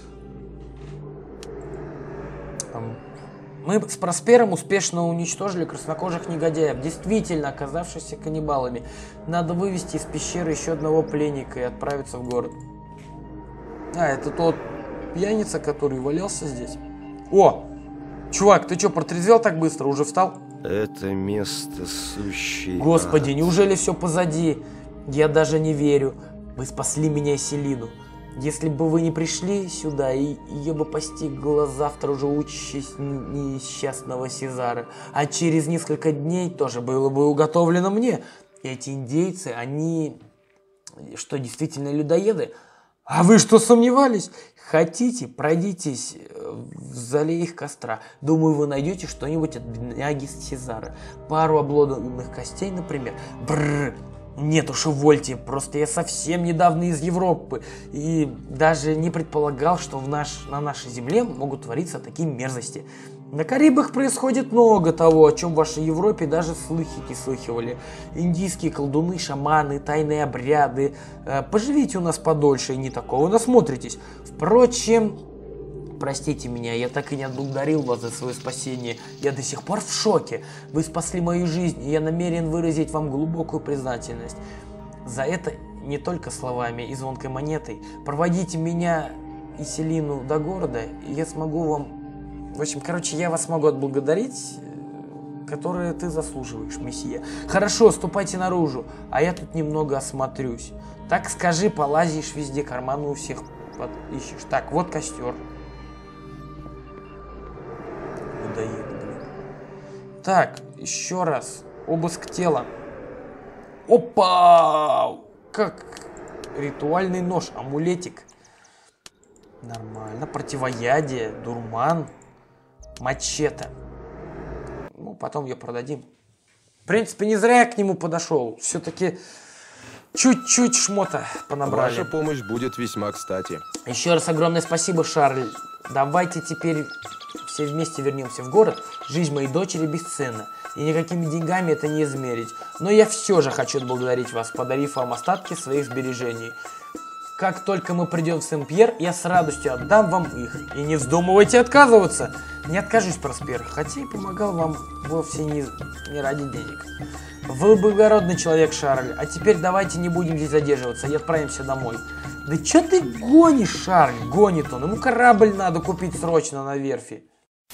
S7: Мы с Проспером успешно уничтожили краснокожих негодяев, действительно оказавшихся каннибалами. Надо вывести из пещеры еще одного пленника и отправиться в город. А, это тот пьяница, который валялся здесь. О! Чувак, ты что, протрезвел так быстро? Уже встал?
S2: Это место сущий
S7: Господи,
S2: ад.
S7: неужели все позади? Я даже не верю. Вы спасли меня и Селину. Если бы вы не пришли сюда, и ее бы постигла завтра уже участь несчастного Сезара, а через несколько дней тоже было бы уготовлено мне. Эти индейцы, они что, действительно людоеды? А вы что, сомневались? Хотите, пройдитесь в зале их костра. Думаю, вы найдете что-нибудь от бедняги Сезара. Пару обломанных костей, например. Бррр. Нет уж, увольте, просто я совсем недавно из Европы и даже не предполагал, что в наш, на нашей земле могут твориться такие мерзости. На Карибах происходит много того, о чем в вашей Европе даже слухи не слыхивали. Индийские колдуны, шаманы, тайные обряды. Поживите у нас подольше и не такого насмотритесь. Впрочем, простите меня, я так и не отблагодарил вас за свое спасение. Я до сих пор в шоке. Вы спасли мою жизнь, и я намерен выразить вам глубокую признательность. За это не только словами и звонкой монетой. Проводите меня и Селину до города, и я смогу вам... В общем, короче, я вас могу отблагодарить, которое ты заслуживаешь, месье. Хорошо, ступайте наружу, а я тут немного осмотрюсь. Так скажи, полазишь везде, карманы у всех ищешь. Так, вот костер. Людоед, блин. Так, еще раз. Обыск тела. Опа! Как ритуальный нож, амулетик. Нормально. Противоядие, дурман, мачете. Ну, потом ее продадим. В принципе, не зря я к нему подошел. Все-таки чуть-чуть шмота понабрали.
S6: Ваша помощь будет весьма кстати.
S7: Еще раз огромное спасибо, Шарль. Давайте теперь все вместе вернемся в город. Жизнь моей дочери бесценна, и никакими деньгами это не измерить. Но я все же хочу отблагодарить вас, подарив вам остатки своих сбережений. Как только мы придем в Сен-Пьер, я с радостью отдам вам их. И не вздумывайте отказываться. Не откажусь, Проспер, хотя и помогал вам вовсе не, не ради денег. Вы благородный человек, Шарль. А теперь давайте не будем здесь задерживаться и отправимся домой. Да что ты гонишь, Шарль? Гонит он. Ему корабль надо купить срочно на верфи.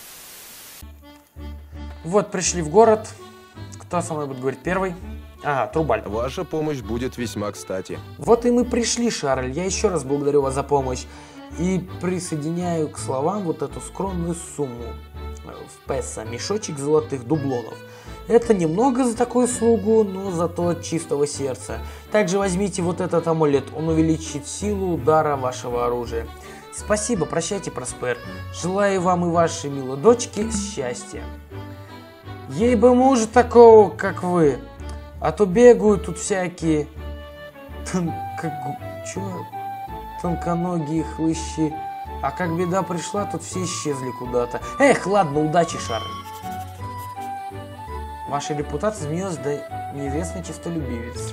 S7: Вот, пришли в город. Кто со мной будет говорить первый? Ага, Трубаль.
S6: Ваша помощь будет весьма кстати.
S7: Вот и мы пришли, Шарль. Я еще раз благодарю вас за помощь. И присоединяю к словам вот эту скромную сумму в песо. Мешочек золотых дублонов. Это немного за такую услугу, но зато от чистого сердца. Также возьмите вот этот амулет. Он увеличит силу удара вашего оружия. Спасибо, прощайте, Проспер. Желаю вам и вашей милой дочке счастья. Ей бы мужа такого, как вы. А то бегают тут всякие тон, как, чё? тонконогие хлыщи. А как беда пришла, тут все исчезли куда-то. Эх, ладно, удачи, Шарль. Ваша репутация изменилась до неизвестной честолюбивец.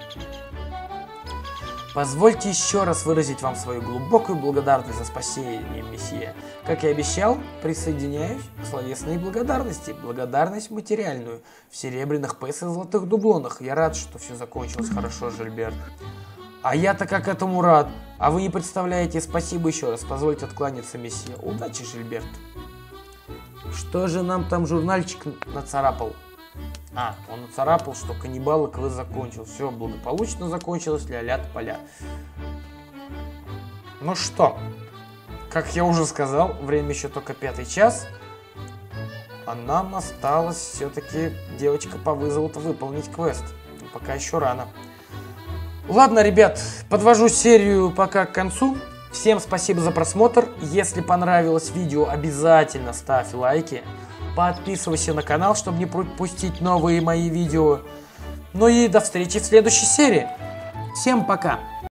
S7: Позвольте еще раз выразить вам свою глубокую благодарность за спасение, месье. Как и обещал, присоединяюсь к словесной благодарности. Благодарность материальную. В серебряных песо и золотых дублонах. Я рад, что все закончилось хорошо, Жильберт. А я-то как этому рад. А вы не представляете, спасибо еще раз. Позвольте откланяться, месье. Удачи, Жильберт. Что же нам там журнальчик нацарапал? А, он нацарапал, что каннибалы квест закончил. Все благополучно закончилось, ля-ля поля. Ну что, как я уже сказал, время еще только пятый час. А нам осталось все-таки девочка по вызову-то выполнить квест. Но пока еще рано. Ладно, ребят, подвожу серию пока к концу. Всем спасибо за просмотр. Если понравилось видео, обязательно ставь лайки. Подписывайся на канал, чтобы не пропустить новые мои видео. Ну и до встречи в следующей серии. Всем пока!